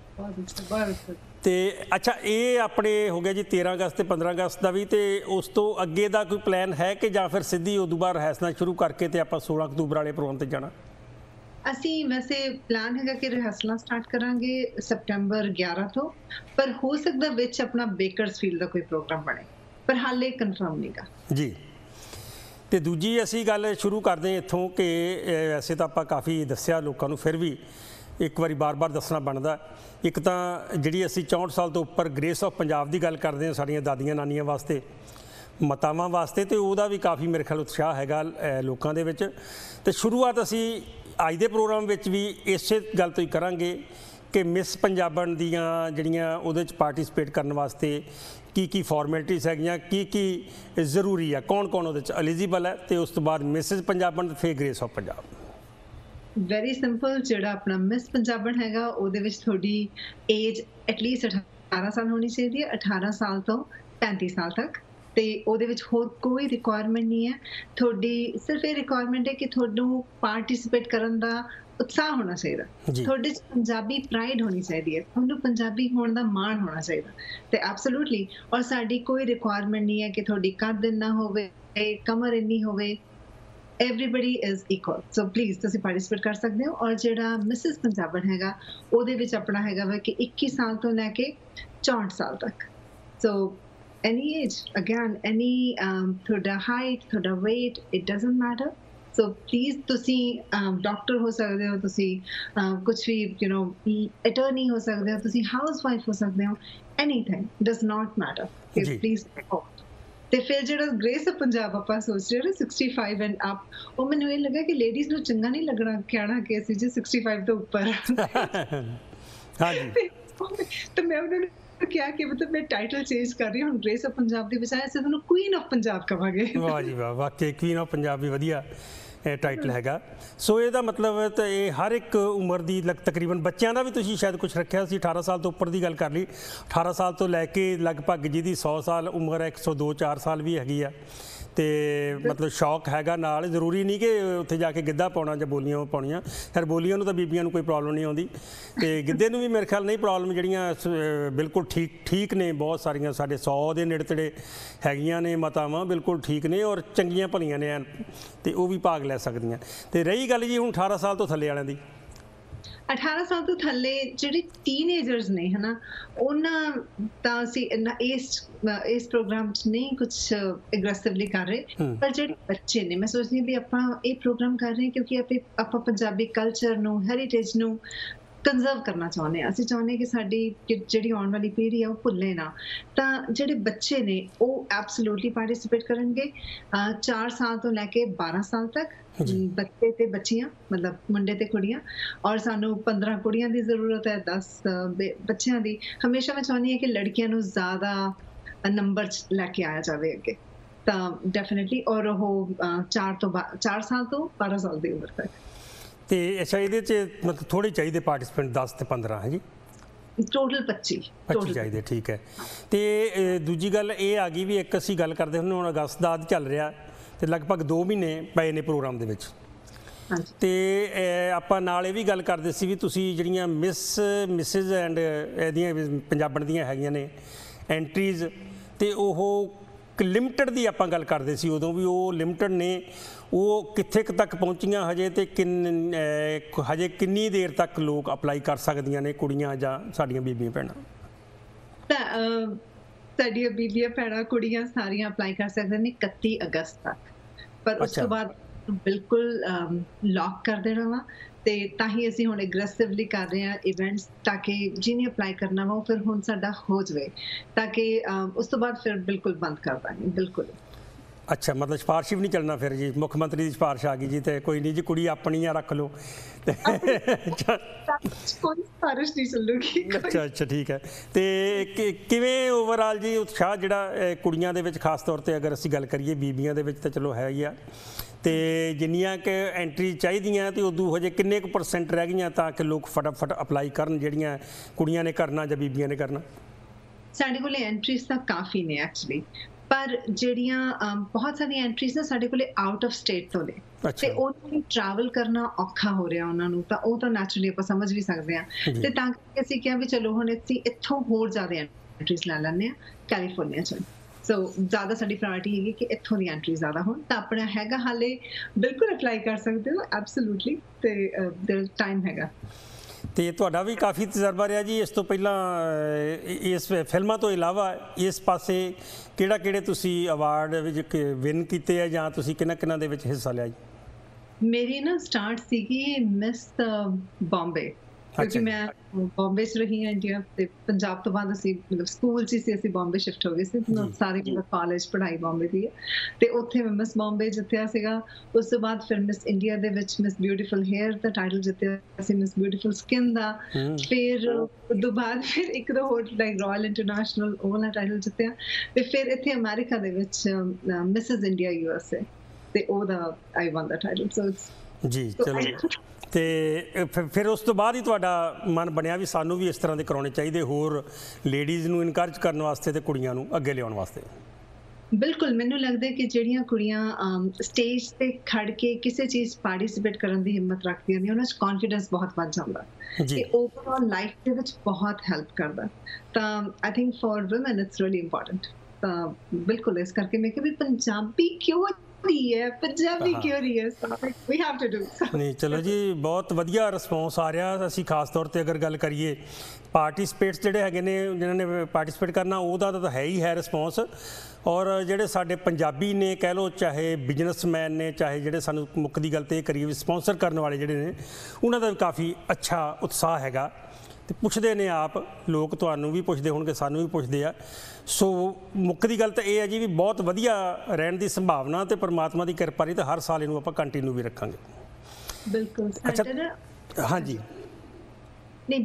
ਤੇ ਅੱਛਾ, ਇਹ ਆਪਣੇ ਹੋ ਗਿਆ ਜੀ 13 ਅਗਸਤ ਤੇ 15 ਅਗਸਤ ਦਾ ਵੀ, ਤੇ ਉਸ ਤੋਂ ਅੱਗੇ ਦਾ ਕੋਈ ਪਲਾਨ ਹੈ ਕਿ ਜਾਂ ਫਿਰ ਸਿੱਧੀ ਉਦੋਂ ਬਾਅਦ ਰਿਹਰਸਲਾਂ ਸ਼ੁਰੂ ਕਰਕੇ ਤੇ ਆਪਾਂ 16 ਅਕਤੂਬਰ ਵਾਲੇ ਪ੍ਰੋਗਰਾਮ ਤੇ ਜਾਣਾ? ਅਸੀਂ ਵੈਸੇ ਪਲਾਨ ਹੈਗਾ ਕਿ ਰਿਹਰਸਲਾਂ ਸਟਾਰਟ ਕਰਾਂਗੇ ਸੈਪਟੈਂਬਰ 11 ਤੋਂ, ਪਰ ਹੋ ਸਕਦਾ ਵਿੱਚ ਆਪਣਾ ਬੇਕਰਸਫੀਲਡ ਦਾ ਕੋਈ ਪ੍ਰੋਗਰਾਮ ਬਣੇ, ਪਰ ਹਾਲੇ ਕਨਫਰਮ ਨਹੀਂਗਾ ਜੀ। ਤੇ ਦੂਜੀ ਅਸੀਂ ਗੱਲ ਸ਼ੁਰੂ ਕਰਦੇ ਇੱਥੋਂ ਕਿ ਵੈਸੇ ਤਾਂ ਆਪਾਂ ਕਾਫੀ ਦੱਸਿਆ ਲੋਕਾਂ ਨੂੰ, ਫਿਰ ਵੀ ਇੱਕ ਵਾਰੀ ਬਾਰ-ਬਾਰ ਦੱਸਣਾ ਬਣਦਾ। ਇੱਕ ਤਾਂ ਜਿਹੜੀ ਅਸੀਂ 64 ਸਾਲ ਤੋਂ ਉੱਪਰ ਗ੍ਰੇਸ ਆਫ ਪੰਜਾਬ ਦੀ ਗੱਲ ਕਰਦੇ ਹਾਂ ਸਾਡੀਆਂ ਦਾਦੀਆਂ ਨਾਨੀਆਂ ਵਾਸਤੇ, ਮਾਤਾਵਾਂ ਵਾਸਤੇ, ਤੇ ਉਹਦਾ ਵੀ ਕਾਫੀ ਮੇਰੇ ਖਿਆਲ ਉਤਸ਼ਾਹ ਹੈਗਾ ਲੋਕਾਂ ਦੇ ਵਿੱਚ। ਤੇ ਸ਼ੁਰੂਆਤ ਅਸੀਂ ਅੱਜ ਦੇ ਪ੍ਰੋਗਰਾਮ ਵਿੱਚ ਵੀ ਇਸੇ ਗੱਲ ਤੋਂ ਹੀ ਕਰਾਂਗੇ ਕਿ ਮਿਸ ਪੰਜਾਬਣ ਦੀਆਂ ਜਿਹੜੀਆਂ ਉਹਦੇ 'ਚ ਪਾਰਟਿਸਿਪੇਟ ਕਰਨ ਵਾਸਤੇ ਕੀ ਫਾਰਮੈਲਿਟੀਜ਼ ਹੈਗੀਆਂ, ਕੀ ਜ਼ਰੂਰੀ ਆ, ਕੌਣ ਉਹਦੇ 'ਚ ਐਲੀਜੀਬਲ ਹੈ, ਤੇ ਉਸ ਤੋਂ ਬਾਅਦ ਮਿਸਿਸ ਪੰਜਾਬਣ, ਫਿਰ grace of Punjab. Very simple, ਜਿਹੜਾ ਆਪਣਾ ਮਿਸ ਪੰਜਾਬਣ ਹੈਗਾ ਉਹਦੇ ਵਿੱਚ ਤੁਹਾਡੀ ਏਜ ਐਟਲੀਸਟ 18 ਸਾਲ ਹੋਣੀ ਚਾਹੀਦੀ ਹੈ, 18 ਸਾਲ ਤੋਂ 35 ਸਾਲ ਤੱਕ। ਤੇ ਉਹਦੇ ਵਿੱਚ ਹੋਰ ਕੋਈ ਰਿਕੁਆਇਰਮੈਂਟ ਨਹੀਂ ਹੈ, ਤੁਹਾਡੀ ਸਿਰਫ ਇਹ ਰਿਕੁਆਇਰਮੈਂਟ ਹੈ ਕਿ ਤੁਹਾਨੂੰ ਪਾਰਟਿਸਿਪੇਟ ਕਰਨ ਦਾ ਉਤਸ਼ਾਹ ਹੋਣਾ ਚਾਹੀਦਾ, ਤੁਹਾਡੇ 'ਚ ਪੰਜਾਬੀ ਪ੍ਰਾਈਡ ਹੋਣੀ ਚਾਹੀਦੀ ਹੈ, ਤੁਹਾਨੂੰ ਪੰਜਾਬੀ ਹੋਣ ਦਾ ਮਾਣ ਹੋਣਾ ਚਾਹੀਦਾ। ਤੇ ਐਬਸੋਲੂਟਲੀ, ਔਰ ਸਾਡੀ ਕੋਈ ਰਿਕੁਆਇਰਮੈਂਟ ਨਹੀਂ ਹੈ ਕਿ ਤੁਹਾਡੀ ਕੱਦ ਇੰਨਾ ਹੋਵੇ, ਕਮਰ ਇੰਨੀ ਹੋਵੇ, everybody is equal, so please ਤੁਸੀਂ ਪਾਰਟਿਸਿਪੇਟ ਕਰ ਸਕਦੇ ਹੋ। ਔਰ ਜਿਹੜਾ ਮਿਸਿਸ ਪੰਜਾਬਣ ਹੈਗਾ ਉਹਦੇ ਵਿੱਚ ਆਪਣਾ ਹੈਗਾ ਵਾ ਕਿ 21 ਸਾਲ ਤੋਂ ਲੈ ਕੇ 64 ਸਾਲ ਤੱਕ, so any age, again any ਤੁਹਾਡਾ height, ਤੁਹਾਡਾ weight, it doesn't matter, so please ਤੁਸੀਂ ਡਾਕਟਰ ਹੋ ਸਕਦੇ ਹੋ, ਤੁਸੀਂ ਕੁਛ ਵੀ attorney ਹੋ ਸਕਦੇ ਹੋ, ਤੁਸੀਂ ਹਾਊਸ ਵਾਈਫ ਹੋ ਸਕਦੇ ਹੋ, anything does not matter, please go। ਤੇ ਫਿਰ ਜਿਹੜਾ ਗ੍ਰੇਸ ਆਫ ਪੰਜਾਬ ਆਪਾਂ ਸੋਚ ਰਹੇ 65 ਐਂਡ ਅਪ, ਉਹ ਮੈਨੂੰ ਇਹ ਲੱਗਾ ਕਿ ਲੇਡੀਜ਼ ਨੂੰ ਚੰਗਾ ਨਹੀਂ ਲੱਗਣਾ ਕਹਿਣਾ ਕਿ ਅਸੀਂ ਜੀ 65 ਤੋਂ ਉੱਪਰ। ਹਾਂਜੀ, ਤੇ ਮੈਂ ਉਹਨਾਂ ਨੂੰ ਕਿਹਾ ਕਿ ਮਤਲਬ ਮੈਂ ਟਾਈਟਲ ਚੇਂਜ ਕਰ ਰਹੀ ਹਾਂ, ਹੁਣ ਗ੍ਰੇਸ ਆਫ ਪੰਜਾਬ ਦੀ ਬਜਾਏ ਅਸੀਂ ਤੁਹਾਨੂੰ ਕੁਈਨ ਆਫ ਪੰਜਾਬ ਕਹਾਂਗੇ। ਵਾਹ ਜੀ ਵਾਹ, ਵਾਕਈ ਕੁਈਨ ਆਫ ਪੰਜਾਬ ਵੀ ਵਧੀਆ ਟਾਈਟਲ ਹੈਗਾ। ਸੋ ਇਹਦਾ ਮਤਲਬ ਤਾਂ ਇਹ ਹਰ ਇੱਕ ਉਮਰ ਦੀ ਤਕਰੀਬਨ, ਬੱਚਿਆਂ ਦਾ ਵੀ ਤੁਸੀਂ ਸ਼ਾਇਦ ਕੁਝ ਰੱਖਿਆ ਸੀ, 18 ਸਾਲ ਤੋਂ ਉੱਪਰ ਦੀ ਗੱਲ ਕਰ ਲਈ, 18 ਸਾਲ ਤੋਂ ਲੈ ਕੇ ਲਗਭਗ ਜਿਹਦੀ 100 ਸਾਲ ਉਮਰ ਹੈ, 102-4 ਸਾਲ ਵੀ ਹੈਗੀ ਆ, ਤੇ ਮਤਲਬ ਸ਼ੌਕ ਹੈਗਾ ਨਾਲ। ਜ਼ਰੂਰੀ ਨਹੀਂ ਕਿ ਉੱਥੇ ਜਾ ਕੇ ਗਿੱਧਾ ਪਾਉਣਾ ਜਾਂ ਬੋਲੀਆਂ ਪਾਉਣੀਆਂ, ਖੈਰ ਬੋਲੀਆਂ ਨੂੰ ਤਾਂ ਬੀਬੀਆਂ ਨੂੰ ਕੋਈ ਪ੍ਰੋਬਲਮ ਨਹੀਂ ਆਉਂਦੀ, ਤੇ ਗਿੱਧੇ ਨੂੰ ਵੀ ਮੇਰੇ ਖਿਆਲ ਨਹੀਂ ਪ੍ਰੋਬਲਮ, ਜਿਹੜੀਆਂ ਬਿਲਕੁਲ ਠੀਕ ਨੇ, ਬਹੁਤ ਸਾਰੀਆਂ ਸਾਡੇ 100 ਦੇ ਨੇੜੇ ਤੇੜੇ ਹੈਗੀਆਂ ਨੇ ਮਾਤਾਵਾਂ, ਬਿਲਕੁਲ ਠੀਕ ਨੇ ਔਰ ਚੰਗੀਆਂ ਭਲੀਆਂ ਨੇ, ਤੇ ਉਹ ਵੀ ਭਾਗ ਲੈ ਸਕਦੀਆਂ। ਤੇ ਰਹੀ ਗੱਲ ਜੀ ਹੁਣ 18 ਸਾਲ ਤੋਂ ਥੱਲੇ ਵਾਲਿਆਂ ਦੀ, 18 ਸਾਲ ਤੋਂ ਥੱਲੇ ਜਿਹੜੇ ਟੀਨੇਜਰਸ ਨੇ ਹਨਾ, ਉਹਨਾਂ ਤਾਂ ਅਸੀਂ ਇਸ ਪ੍ਰੋਗਰਾਮ 'ਚ ਨਹੀਂ ਕੁਝ ਐਗਰੈਸਿਵਲੀ ਕਰ ਰਹੇ, ਪਰ ਜਿਹੜੇ ਬੱਚੇ ਨੇ, ਮੈਂ ਸੋਚਦੀ ਵੀ ਆਪਾਂ ਇਹ ਪ੍ਰੋਗਰਾਮ ਕਰ ਰਹੇ ਕਿਉਂਕਿ ਆਪਾਂ ਪੰਜਾਬੀ ਕਲਚਰ ਨੂੰ, ਹੈਰੀਟੇਜ ਨੂੰ ਕੰਜ਼ਰਵ ਕਰਨਾ ਚਾਹੁੰਦੇ ਹਾਂ। ਅਸੀਂ ਚਾਹੁੰਦੇ ਕਿ ਸਾਡੀ ਜਿਹੜੀ ਆਉਣ ਵਾਲੀ ਪੀੜ੍ਹੀ ਆ ਉਹ ਭੁੱਲੇ ਨਾ, ਤਾਂ ਜਿਹੜੇ ਬੱਚੇ ਨੇ ਉਹ ਐਬਸੋਲੂਟਲੀ ਪਾਰਟਿਸਿਪੇਟ ਕਰਨਗੇ। 4 ਸਾਲ ਤੋਂ ਲੈ ਕੇ 12 ਸਾਲ ਤੱਕ ਬੱਚੇ ਤੇ ਬੱਚੀਆਂ, ਮਤਲਬ ਮੁੰਡੇ ਤੇ ਕੁੜੀਆਂ, ਔਰ ਸਾਨੂੰ 15 ਕੁੜੀਆਂ ਦੀ ਜ਼ਰੂਰਤ ਹੈ, 10 ਬੱਚਿਆਂ ਦੀ। ਹਮੇਸ਼ਾ ਮੈਂ ਚਾਹੁੰਦੀ ਹਾਂ ਕਿ ਲੜਕੀਆਂ ਨੂੰ ਜ਼ਿਆਦਾ ਨੰਬਰ 'ਚ ਲੈ ਕੇ ਆਇਆ ਜਾਵੇ ਅੱਗੇ, ਤਾਂ ਡੈਫੀਨਿਟਲੀ, ਔਰ ਉਹ 4 ਸਾਲ ਤੋਂ 12 ਸਾਲ ਦੀ ਉਮਰ ਤੱਕ। ਤੇ ਅੱਛਾ, ਇਹਦੇ 'ਚ ਮਤਲਬ ਥੋੜ੍ਹੇ ਚਾਹੀਦੇ ਪਾਰਟਿਸਪੈਂਟ, 10 ਤੇ 15 ਹੈ ਜੀ? ਟੋਟਲ 25 ਚਾਹੀਦੇ, ਠੀਕ ਹੈ। ਤੇ ਦੂਜੀ ਗੱਲ ਇਹ ਆ ਗਈ ਵੀ ਇੱਕ ਅਸੀਂ ਗੱਲ ਕਰਦੇ ਹੁੰਦੇ, ਹੁਣ ਅਗਸਤ ਦਾ ਚੱਲ ਰਿਹਾ ਤੇ ਲਗਭਗ 2 ਮਹੀਨੇ ਪਏ ਨੇ ਪ੍ਰੋਗਰਾਮ ਦੇ ਵਿੱਚ। ਤੇ ਆਪਾਂ ਨਾਲ ਇਹ ਵੀ ਗੱਲ ਕਰਦੇ ਸੀ ਵੀ ਤੁਸੀਂ ਜਿਹੜੀਆਂ ਮਿਸਿਜ਼ ਐਂਡ ਇਹਦੀਆਂ ਪੰਜਾਬਣ ਦੀਆਂ ਹੈਗੀਆਂ ਨੇ ਐਂਟਰੀਜ਼, ਤੇ ਉਹ ਲਿਮਟਡ ਦੀ ਆਪਾਂ ਗੱਲ ਕਰਦੇ ਸੀ ਉਦੋਂ ਵੀ, ਉਹ ਲਿਮਟਡ ਨੇ, ਉਹ ਕਿੱਥੇ ਕੁ ਤੱਕ ਪਹੁੰਚੀਆਂ ਹਜੇ, ਤੇ ਹਜੇ ਕਿੰਨੀ ਦੇਰ ਤੱਕ ਲੋਕ ਅਪਲਾਈ ਕਰ ਸਕਦੀਆਂ ਨੇ, ਕੁੜੀਆਂ ਜਾਂ ਸਾਡੀਆਂ ਬੀਬੀਆਂ ਭੈਣਾਂ? ਸਾਡੀਆਂ ਬੀਬੀਆਂ ਭੈਣਾਂ ਕੁੜੀਆਂ ਸਾਰੀਆਂ ਅਪਲਾਈ ਕਰ ਸਕਦੀਆਂ ਨੇ 31 ਅਗਸਤ ਤੱਕ, ਪਰ ਉਸ ਤੋਂ ਬਾਅਦ ਬਿਲਕੁਲ ਲੌਕ ਕਰ ਦੇਣਾ ਵਾ। ਤੇ ਤਾਂ ਹੀ ਅਸੀਂ ਹੁਣ ਐਗਰੈਸਿਵਲੀ ਕਰ ਰਹੇ ਹਾਂ ਇਵੈਂਟਸ, ਤਾਂ ਕਿ ਜਿਹਨੇ ਅਪਲਾਈ ਕਰਨਾ ਵਾ ਉਹ ਫਿਰ ਹੁਣ ਸਾਡਾ ਹੋ ਜਾਵੇ, ਤਾਂ ਕਿ ਉਸ ਤੋਂ ਬਾਅਦ ਫਿਰ ਬਿਲਕੁਲ ਬੰਦ ਕਰ ਦਾਂਗੇ, ਬਿਲਕੁਲ। ਅੱਛਾ, ਮਤਲਬ ਸਿਫਾਰਿਸ਼ ਵੀ ਨਹੀਂ ਚੱਲਣਾ ਫਿਰ ਜੀ? ਮੁੱਖ ਮੰਤਰੀ ਦੀ ਸਿਫਾਰਿਸ਼ ਆ ਗਈ ਜੀ, ਤੇ ਕੋਈ ਨਹੀਂ ਜੀ, ਕੁੜੀ ਆਪਣੀ ਆ, ਰੱਖ ਲਓ। ਕੋਈ ਸਿਫਾਰਿਸ਼ ਨਹੀਂ ਚੱਲੂਗੀ। ਅੱਛਾ, ਠੀਕ ਹੈ। ਤੇ ਕਿਵੇਂ ਓਵਰਆਲ ਜੀ ਉਤਸ਼ਾਹ ਜਿਹੜਾ ਕੁੜੀਆਂ ਦੇ ਵਿੱਚ ਖਾਸ ਤੌਰ ਤੇ ਅਗਰ ਅਸੀਂ ਗੱਲ ਕਰੀਏ, ਬੀਬੀਆਂ ਦੇ ਵਿੱਚ ਤਾਂ ਚਲੋ ਹੈ ਹੀ ਆ, ਤੇ ਜਿੰਨੀਆਂ ਕਿ ਐਂਟਰੀ ਚਾਹੀਦੀਆਂ ਤੇ ਉਦੋਂ ਹਜੇ ਕਿੰਨੇ ਕੁ % ਰਹਿ ਗਈਆਂ ਤਾਂ ਕਿ ਲੋਕ ਫਟਾਫਟ ਅਪਲਾਈ ਕਰਨ, ਜਿਹੜੀਆਂ ਕੁੜੀਆਂ ਨੇ ਕਰਨਾ ਜਾਂ ਬੀਬੀਆਂ ਨੇ ਕਰਨਾ? ਸਾਡੇ ਕੋਲ ਐਂਟਰੀਜ਼ ਤਾਂ ਕਾਫੀ ਨੇ ਐਕਚੁਅਲੀ, ਪਰ ਜਿਹੜੀਆਂ ਬਹੁਤ ਸਾਰੀਆਂ ਐਂਟਰੀਜ਼ ਨਾ ਸਾਡੇ ਕੋਲੇ ਆਊਟ ਆਫ ਸਟੇਟ ਤੋਂ ਨੇ, ਤੇ ਉਹਨਾਂ ਨੂੰ ਟਰੈਵਲ ਕਰਨਾ ਔਖਾ ਹੋ ਰਿਹਾ ਉਹਨਾਂ ਨੂੰ, ਤਾਂ ਉਹ ਤਾਂ ਨੈਚੁਰਲੀ ਆਪਾਂ ਸਮਝ ਵੀ ਸਕਦੇ ਹਾਂ। ਤੇ ਤਾਂ ਕਰਕੇ ਅਸੀਂ ਕਿਹਾ ਵੀ ਚਲੋ ਹੁਣ ਅਸੀਂ ਇੱਥੋਂ ਹੋਰ ਜ਼ਿਆਦਾ ਐਂਟਰੀਜ਼ ਲੈ ਲੈਂਦੇ ਹਾਂ ਕੈਲੀਫੋਰਨੀਆ 'ਚ। ਸੋ ਜ਼ਿਆਦਾ ਸਾਡੀ ਪ੍ਰਾਇੋਰਟੀ ਹੈਗੀ ਕਿ ਇੱਥੋਂ ਦੀ ਐਂਟਰੀ ਜ਼ਿਆਦਾ ਹੋਣ, ਤਾਂ ਆਪਣਾ ਹੈਗਾ ਹਾਲੇ ਬਿਲਕੁਲ ਅਪਲਾਈ ਕਰ ਸਕਦੇ ਹੋ, ਐਬਸੋਲੂਟਲੀ, ਤੇ ਟਾਈਮ ਹੈਗਾ। ਤੇ ਤੁਹਾਡਾ ਵੀ ਕਾਫੀ ਤਜਰਬਾ ਰਿਹਾ ਜੀ ਇਸ ਤੋਂ ਪਹਿਲਾਂ, ਇਸ ਫਿਲਮਾਂ ਤੋਂ ਇਲਾਵਾ ਇਸ ਪਾਸੇ ਕਿਹੜੇ ਤੁਸੀਂ ਅਵਾਰਡ ਵਿੱਚ ਵਿਨ ਕੀਤੇ ਆ, ਜਾਂ ਤੁਸੀਂ ਕਿਹਨਾਂ ਦੇ ਵਿੱਚ ਹਿੱਸਾ ਲਿਆ ਜੀ? ਮੇਰੀ ਨਾ ਸਟਾਰਟ ਸੀਗੀ ਮਿਸ ਬੰਬੇ, ਕਿਉਂਕਿ ਮੈਂ ਬੰਬੇ 'ਚ ਰਹੀ ਹਾਂ ਇੰਡੀਆ, ਤੇ ਪੰਜਾਬ ਤੋਂ ਬਾਅਦ ਅਸੀਂ ਮਤਲਬ ਸਕੂਲ 'ਚ ਸੀ, ਅਸੀਂ ਬੰਬੇ ਸ਼ਿਫਟ ਹੋ ਗਏ ਸੀ, ਸਾਰੇ ਕਾਲਜ ਪੜ੍ਹਾਈ ਬੰਬੇ ਦੀ ਹੈ, ਤੇ ਉੱਥੇ ਮੈਂ ਮਿਸ ਬੰਬੇ ਜਿੱਤਿਆ ਸੀਗਾ। ਉਸ ਤੋਂ ਬਾਅਦ ਫਿਰ ਮਿਸ ਇੰਡੀਆ ਦੇ ਵਿੱਚ ਮਿਸ ਬਿਊਟੀਫੁਲ ਹੇਅਰ ਦਾ ਟਾਈਟਲ ਜਿੱਤਿਆ ਸੀ, ਮਿਸ ਬਿਊਟੀਫੁਲ ਸਕਿਨ ਦਾ, ਫਿਰ ਉਦੋਂ ਬਾਅਦ ਫਿਰ ਇੱਕ ਦੋ ਹੋਰ ਲਾਈਕ ਰਾਇਲ ਇੰਟਰਨੈਸ਼ਨਲ ਉਹ ਵਾਲਾ ਟਾਈਟਲ ਜਿੱਤਿਆ, ਤੇ ਫਿਰ ਇੱਥੇ ਅਮਰੀਕਾ ਦੇ ਵਿੱਚ ਮਿਸਿਜ਼ ਇੰਡੀਆ USA, ਤੇ ਉਹਦਾ ਆਈ ਵਨ ਦਾ ਟਾਈਟਲ। ਸੋ ਜੀ, ਚਲੋ। ਤੇ ਫਿਰ ਉਸ ਤੋਂ ਬਾਅਦ ਹੀ ਤੁਹਾਡਾ ਮਨ ਬਣਿਆ ਵੀ ਸਾਨੂੰ ਵੀ ਇਸ ਤਰ੍ਹਾਂ ਦੇ ਕਰਾਉਣੇ ਚਾਹੀਦੇ, ਹੋਰ ਲੇਡੀਜ਼ ਨੂੰ ਇਨਕਰੇਜ ਕਰਨ ਵਾਸਤੇ ਤੇ ਕੁੜੀਆਂ ਨੂੰ ਅੱਗੇ ਲਿਆਉਣ ਵਾਸਤੇ? ਬਿਲਕੁਲ, ਮੈਨੂੰ ਲੱਗਦਾ ਕਿ ਜਿਹੜੀਆਂ ਕੁੜੀਆਂ ਸਟੇਜ ਤੇ ਖੜ ਕੇ ਕਿਸੇ ਚੀਜ਼ ਪਾਰਟਿਸਿਪੇਟ ਕਰਨ ਦੀ ਹਿੰਮਤ ਰੱਖਦੀਆਂ ਨੇ, ਉਹਨਾਂ 'ਚ ਕੌਨਫੀਡੈਂਸ ਬਹੁਤ ਵੱਧ ਜਾਂਦਾ, ਤੇ ਓਵਰਆਲ ਲਾਈਫ ਦੇ ਵਿੱਚ ਬਹੁਤ ਹੈਲਪ ਕਰਦਾ। ਤਾਂ I think for women it's really important. ਤਾਂ ਬਿਲਕੁਲ ਇਸ ਕਰਕੇ ਮੈਂ ਕਿਹਾ ਵੀ ਪੰਜਾਬੀ ਕਿਉਂ ਪੰਜਾਬੀ ਕਿਉਂ ਨਹੀਂ ਹੈ, ਵੀ ਹੈਵ ਟੂ ਡੂ। ਨਹੀਂ, ਚਲੋ ਜੀ, ਬਹੁਤ ਵਧੀਆ ਰਿਸਪੌਂਸ ਆ ਰਿਹਾ। ਅਸੀਂ ਖਾਸ ਤੌਰ ਤੇ ਅਗਰ ਗੱਲ ਕਰੀਏ ਪਾਰਟਿਸਪੇਟਸ ਜਿਹੜੇ ਹੈਗੇ ਨੇ, ਜਿਨ੍ਹਾਂ ਨੇ ਪਾਰਟਿਸਪੇਟ ਕਰਨਾ, ਉਹਦਾ ਤਾਂ ਹੈ ਹੀ ਹੈ ਰਿਸਪੌਂਸ। ਔਰ ਜਿਹੜੇ ਸਾਡੇ ਪੰਜਾਬੀ ਨੇ ਕਹਿ ਲਓ, ਚਾਹੇ ਬਿਜ਼ਨਸਮੈਨ ਨੇ, ਚਾਹੇ ਜਿਹੜੇ ਸਾਨੂੰ ਮੁੱਖ ਦੀ ਗੱਲ ਤੇ ਇਹ ਕਰੀਏ ਸਪੌਂਸਰ ਕਰਨ ਵਾਲੇ ਜਿਹੜੇ ਨੇ, ਉਹਨਾਂ ਦਾ ਵੀ ਕਾਫੀ ਅੱਛਾ ਉਤਸ਼ਾਹ ਹੈਗਾ। ਤੇ ਪੁੱਛਦੇ ਨੇ ਆਪ ਲੋਕ, ਤੁਹਾਨੂੰ ਵੀ ਪੁੱਛਦੇ ਹੋਣਗੇ, ਸਾਨੂੰ ਵੀ ਪੁੱਛਦੇ ਆ। ਸੋ ਮੁੱਖ ਦੀ ਗੱਲ ਤਾਂ ਇਹ ਹੈ ਜੀ ਵੀ ਬਹੁਤ ਵਧੀਆ ਰਹਿਣ ਦੀ ਸੰਭਾਵਨਾ, ਤੇ ਪਰਮਾਤਮਾ ਦੀ ਕਿਰਪਾ ਰਹੀ ਤਾਂ ਹਰ ਸਾਲ ਇਹਨੂੰ ਆਪਾਂ ਕੰਟੀਨਿਊ ਵੀ ਰੱਖਾਂਗੇ। ਬਿਲਕੁਲ। ਹਾਂਜੀ। ਨਹੀਂ,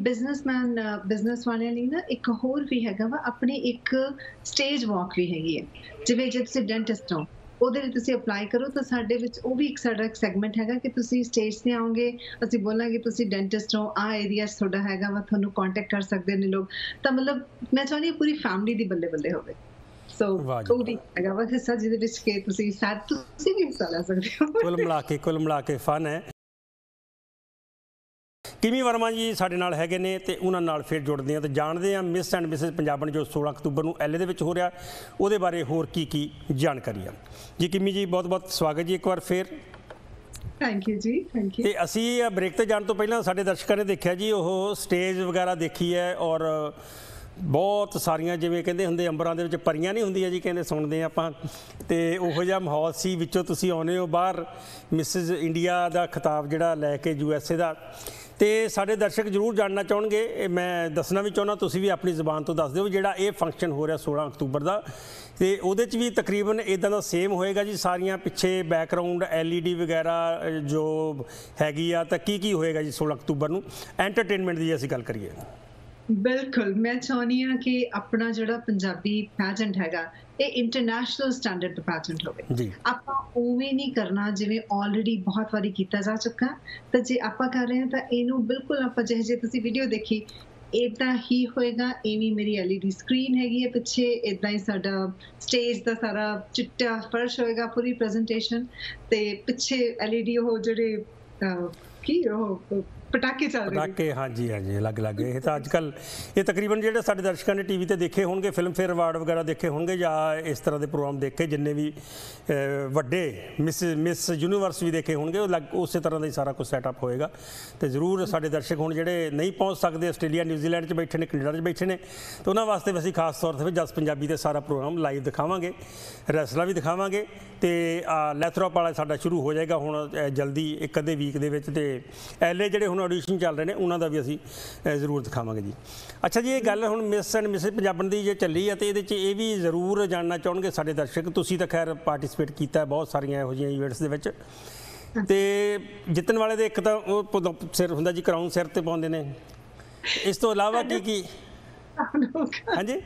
ਬਿਜ਼ਨਸ ਵਾਲਿਆਂ ਲਈ ਨਾ ਇੱਕ ਹੋਰ ਵੀ ਹੈਗਾ ਵਾ, ਆਪਣੀ ਇੱਕ ਸਟੇਜ ਵਾਕ ਵੀ ਹੈਗੀ ਹੈ। ਜਿਵੇਂ ਜੇ ਤੁਸੀਂ ਡੈਂਟਿਸਟ ਹੋ, ਉਹਦੇ ਲਈ ਤੁਸੀਂ ਅਪਲਾਈ ਕਰੋ, ਤਾਂ ਸਾਡੇ ਵਿੱਚ ਉਹ ਵੀ ਸਾਡਾ ਇੱਕ ਸੈਗਮੈਂਟ ਹੈਗਾ ਕਿ ਤੁਸੀਂ ਸਟੇਜ 'ਤੇ ਆਓਗੇ, ਅਸੀਂ ਬੋਲਾਂਗੇ ਤੁਸੀਂ ਡੈਂਟਿਸਟ ਹੋ, ਆਹ ਏਰੀਆ 'ਚ ਤੁਹਾਡਾ ਹੈਗਾ ਵਾ, ਤੁਹਾਨੂੰ ਕੰਟੈਕਟ ਕਰ ਸਕਦੇ ਨੇ ਲੋਕ। ਤਾਂ ਮਤਲਬ ਮੈਂ ਚਾਹੁੰਦੀ ਹਾਂ ਪੂਰੀ ਫੈਮਿਲੀ ਦੀ ਬੱਲੇ ਹੋਵੇ। ਸੋ ਉਹ ਵੀ ਹੈਗਾ ਵਾ ਹਿੱਸਾ, ਜਿਹਦੇ ਵਿੱਚ ਕਿ ਤੁਸੀਂ ਵੀ ਹਿੱਸਾ ਲੈ ਸਕਦੇ ਹੋ। ਕੁੱਲ ਮਿਲਾ ਕੇ ਫਨ ਹੈ। ਕਿਮੀ ਵਰਮਾ ਜੀ ਸਾਡੇ ਨਾਲ ਹੈਗੇ ਨੇ, ਤੇ ਉਹਨਾਂ ਨਾਲ ਫਿਰ ਜੁੜਦੇ ਹਾਂ ਤੇ ਜਾਣਦੇ ਹਾਂ ਮਿਸ ਐਂਡ ਮਿਸਿਜ਼ ਪੰਜਾਬਣ ਜੋ 16 ਅਕਤੂਬਰ ਨੂੰ LA ਦੇ ਵਿੱਚ ਹੋ ਰਿਹਾ, ਉਹਦੇ ਬਾਰੇ ਹੋਰ ਕੀ ਜਾਣਕਾਰੀ ਆ ਜੀ। ਕਿਮੀ ਜੀ, ਬਹੁਤ ਬਹੁਤ ਸਵਾਗਤ ਜੀ ਇੱਕ ਵਾਰ ਫਿਰ। ਥੈਂਕ ਯੂ ਜੀ, ਥੈਂਕ ਯੂ। ਤੇ ਅਸੀਂ ਬ੍ਰੇਕ ਤੇ ਜਾਣ ਤੋਂ ਪਹਿਲਾਂ ਸਾਡੇ ਦਰਸ਼ਕਾਂ ਨੇ ਦੇਖਿਆ ਜੀ, ਉਹ ਸਟੇਜ ਵਗੈਰਾ ਦੇਖੀ ਹੈ, ਔਰ ਬਹੁਤ ਸਾਰੀਆਂ ਜਿਵੇਂ ਕਹਿੰਦੇ ਹੁੰਦੇ ਅੰਬਰਾਂ ਦੇ ਵਿੱਚ ਪਰੀਆਂ ਨਹੀਂ ਹੁੰਦੀਆਂ ਜੀ, ਕਹਿੰਦੇ ਸੁਣਦੇ ਆਪਾਂ, ਤੇ ਉਹੋ ਜਿਹਾ ਮਾਹੌਲ ਸੀ। ਵਿੱਚੋਂ ਤੁਸੀਂ ਆਉਂਦੇ ਹੋ ਬਾਹਰ ਮਿਸਿਜ਼ ਇੰਡੀਆ ਦਾ ਖਿਤਾਬ ਜਿਹੜਾ ਲੈ ਕੇ USA ਦਾ, ਤੇ ਸਾਡੇ ਦਰਸ਼ਕ ਜ਼ਰੂਰ ਜਾਣਨਾ ਚਾਹਣਗੇ। ਮੈਂ ਦੱਸਣਾ ਵੀ ਚਾਹੁੰਦਾ, ਤੁਸੀਂ ਵੀ ਆਪਣੀ ਜ਼ੁਬਾਨ ਤੋਂ ਦੱਸ ਦਿਓ ਜਿਹੜਾ ਇਹ ਫੰਕਸ਼ਨ ਹੋ ਰਿਹਾ 16 ਅਕਤੂਬਰ ਦਾ, ਤੇ ਉਹਦੇ 'ਚ ਵੀ ਤਕਰੀਬਨ ਇੱਦਾਂ ਦਾ ਸੇਮ ਹੋਏਗਾ ਜੀ? ਸਾਰੀਆਂ ਪਿੱਛੇ ਬੈਕਗਰਾਊਂਡ LED ਵਗੈਰਾ ਜੋ ਹੈਗੀ ਆ, ਤਾਂ ਕੀ ਹੋਏਗਾ ਜੀ 16 ਅਕਤੂਬਰ ਨੂੰ ਐਂਟਰਟੇਨਮੈਂਟ ਦੀ ਅਸੀਂ ਗੱਲ ਕਰੀਏ? ਬਿਲਕੁਲ ਮੈਂ ਚਾਹੁੰਦੀ ਹਾਂ ਕਿ ਆਪਣਾ ਜਿਹੜਾ ਪੰਜਾਬੀ ਪੈਜੈਂਟ ਹੈਗਾ ਇਹ ਇੰਟਰਨੈਸ਼ਨਲ ਸਟੈਂਡਰਡ ਦਾ ਪੈਜੈਂਟ ਹੋਵੇ। ਜੀ ਆਪਾਂ ਉਵੇਂ ਨਹੀਂ ਕਰਨਾ ਜਿਵੇਂ ਆਲਰੇਡੀ ਬਹੁਤ ਵਾਰੀ ਕੀਤਾ ਜਾ ਚੁੱਕਾ। ਤਾਂ ਜੇ ਆਪਾਂ ਕਰ ਰਹੇ ਹਾਂ ਤਾਂ ਇਹਨੂੰ ਬਿਲਕੁਲ ਆਪਾਂ ਜਿਹੇ ਤੁਸੀਂ ਵੀਡੀਓ ਦੇਖੀ ਇਦਾਂ ਹੀ ਹੋਏਗਾ। ਇਵੇਂ ਮੇਰੀ LED ਸਕਰੀਨ ਹੈਗੀ ਹੈ ਪਿੱਛੇ, ਇਦਾਂ ਹੀ ਸਾਡਾ ਸਟੇਜ ਦਾ ਸਾਰਾ ਚਿੱਟਾ ਫਰਸ਼ ਹੋਏਗਾ, ਪੂਰੀ ਪ੍ਰੈਜੈਂਟੇਸ਼ਨ ਤੇ ਪਿੱਛੇ LED ਉਹ ਜਿਹੜੇ ਕੀ ਉਹ ਪਟਾਕੇ ਚੱਲ ਰਹੇ ਪਟਾਕੇ, ਹਾਂਜੀ ਹਾਂਜੀ, ਅਲੱਗ-ਅਲੱਗ। ਇਹ ਤਾਂ ਅੱਜ ਕੱਲ੍ਹ ਇਹ ਤਕਰੀਬਨ ਜਿਹੜੇ ਸਾਡੇ ਦਰਸ਼ਕਾਂ ਨੇ ਟੀਵੀ ਤੇ ਦੇਖੇ ਹੋਣਗੇ, ਫਿਲਮਫੇਅਰ ਅਵਾਰਡ ਵਗੈਰਾ ਦੇਖੇ ਹੋਣਗੇ ਜਾਂ ਇਸ ਤਰ੍ਹਾਂ ਦੇ ਪ੍ਰੋਗਰਾਮ ਦੇਖੇ, ਜਿੰਨੇ ਵੀ ਵੱਡੇ ਮਿਸ ਯੂਨੀਵਰਸ ਵੀ ਦੇਖੇ ਹੋਣਗੇ, ਉਹ ਉਸੇ ਤਰ੍ਹਾਂ ਦਾ ਹੀ ਸਾਰਾ ਕੁਝ ਸੈਟਅਪ ਹੋਏਗਾ। ਤੇ ਜ਼ਰੂਰ ਸਾਡੇ ਦਰਸ਼ਕ ਹੁਣ ਜਿਹੜੇ ਨਹੀਂ ਪਹੁੰਚ ਸਕਦੇ, ਆਸਟ੍ਰੇਲੀਆ ਨਿਊਜ਼ੀਲੈਂਡ 'ਚ ਬੈਠੇ ਨੇ, ਕੈਨੇਡਾ 'ਚ ਬੈਠੇ ਨੇ, ਤਾਂ ਉਹਨਾਂ ਵਾਸਤੇ ਅਸੀਂ ਖਾਸ ਤੌਰ 'ਤੇ ਜਸ ਪੰਜਾਬੀ ਤੇ ਸਾਰਾ ਪ੍ਰੋਗਰਾਮ ਲਾਈਵ ਦਿਖਾਵਾਂਗੇ, ਰੈਸਲਾ ਵੀ ਦਿਖਾਵਾਂਗੇ। ਤੇ ਲੈਥਰੋਪ ਵਾਲਾ ਸਾਡਾ ਸ਼ੁਰੂ ਹੋ ਜਾਏਗਾ ਹੁਣ ਜਲਦੀ, ਇੱਕ ਅੱਧੇ ਵੀਕ ਦੇ ਵਿੱਚ। ਤੇ ਐਲਏ ਜਿਹੜੇ ਹੁਣ ਆਡੀਸ਼ਨ ਚੱਲ ਰਹੇ ਨੇ ਉਹਨਾਂ ਦਾ ਵੀ ਅਸੀਂ ਜ਼ਰੂਰ ਦਿਖਾਵਾਂਗੇ ਜੀ। ਅੱਛਾ ਜੀ, ਇਹ ਗੱਲ ਹੁਣ ਮਿਸ ਐਂਡ ਮਿਸਿਸ ਪੰਜਾਬਣ ਦੀ ਜੇ ਚੱਲੀ ਹੈ, ਤੇ ਇਹਦੇ 'ਚ ਇਹ ਵੀ ਜ਼ਰੂਰ ਜਾਣਨਾ ਚਾਹਣਗੇ ਸਾਡੇ ਦਰਸ਼ਕ, ਤੁਸੀਂ ਤਾਂ ਖੈਰ ਪਾਰਟੀਸਪੇਟ ਕੀਤਾ ਬਹੁਤ ਸਾਰੀਆਂ ਇਹੋ ਜਿਹੀਆਂ ਇਵੈਂਟਸ ਦੇ ਵਿੱਚ, ਤੇ ਜਿੱਤਣ ਵਾਲੇ ਦੇ ਇੱਕ ਤਾਂ ਉਹ ਸਿਰ ਹੁੰਦਾ ਜੀ, ਕਰਾਊਨ ਸਿਰ ਤੇ ਪਾਉਂਦੇ ਨੇ, ਇਸ ਤੋਂ ਇਲਾਵਾ ਕੀ ਹਾਂਜੀ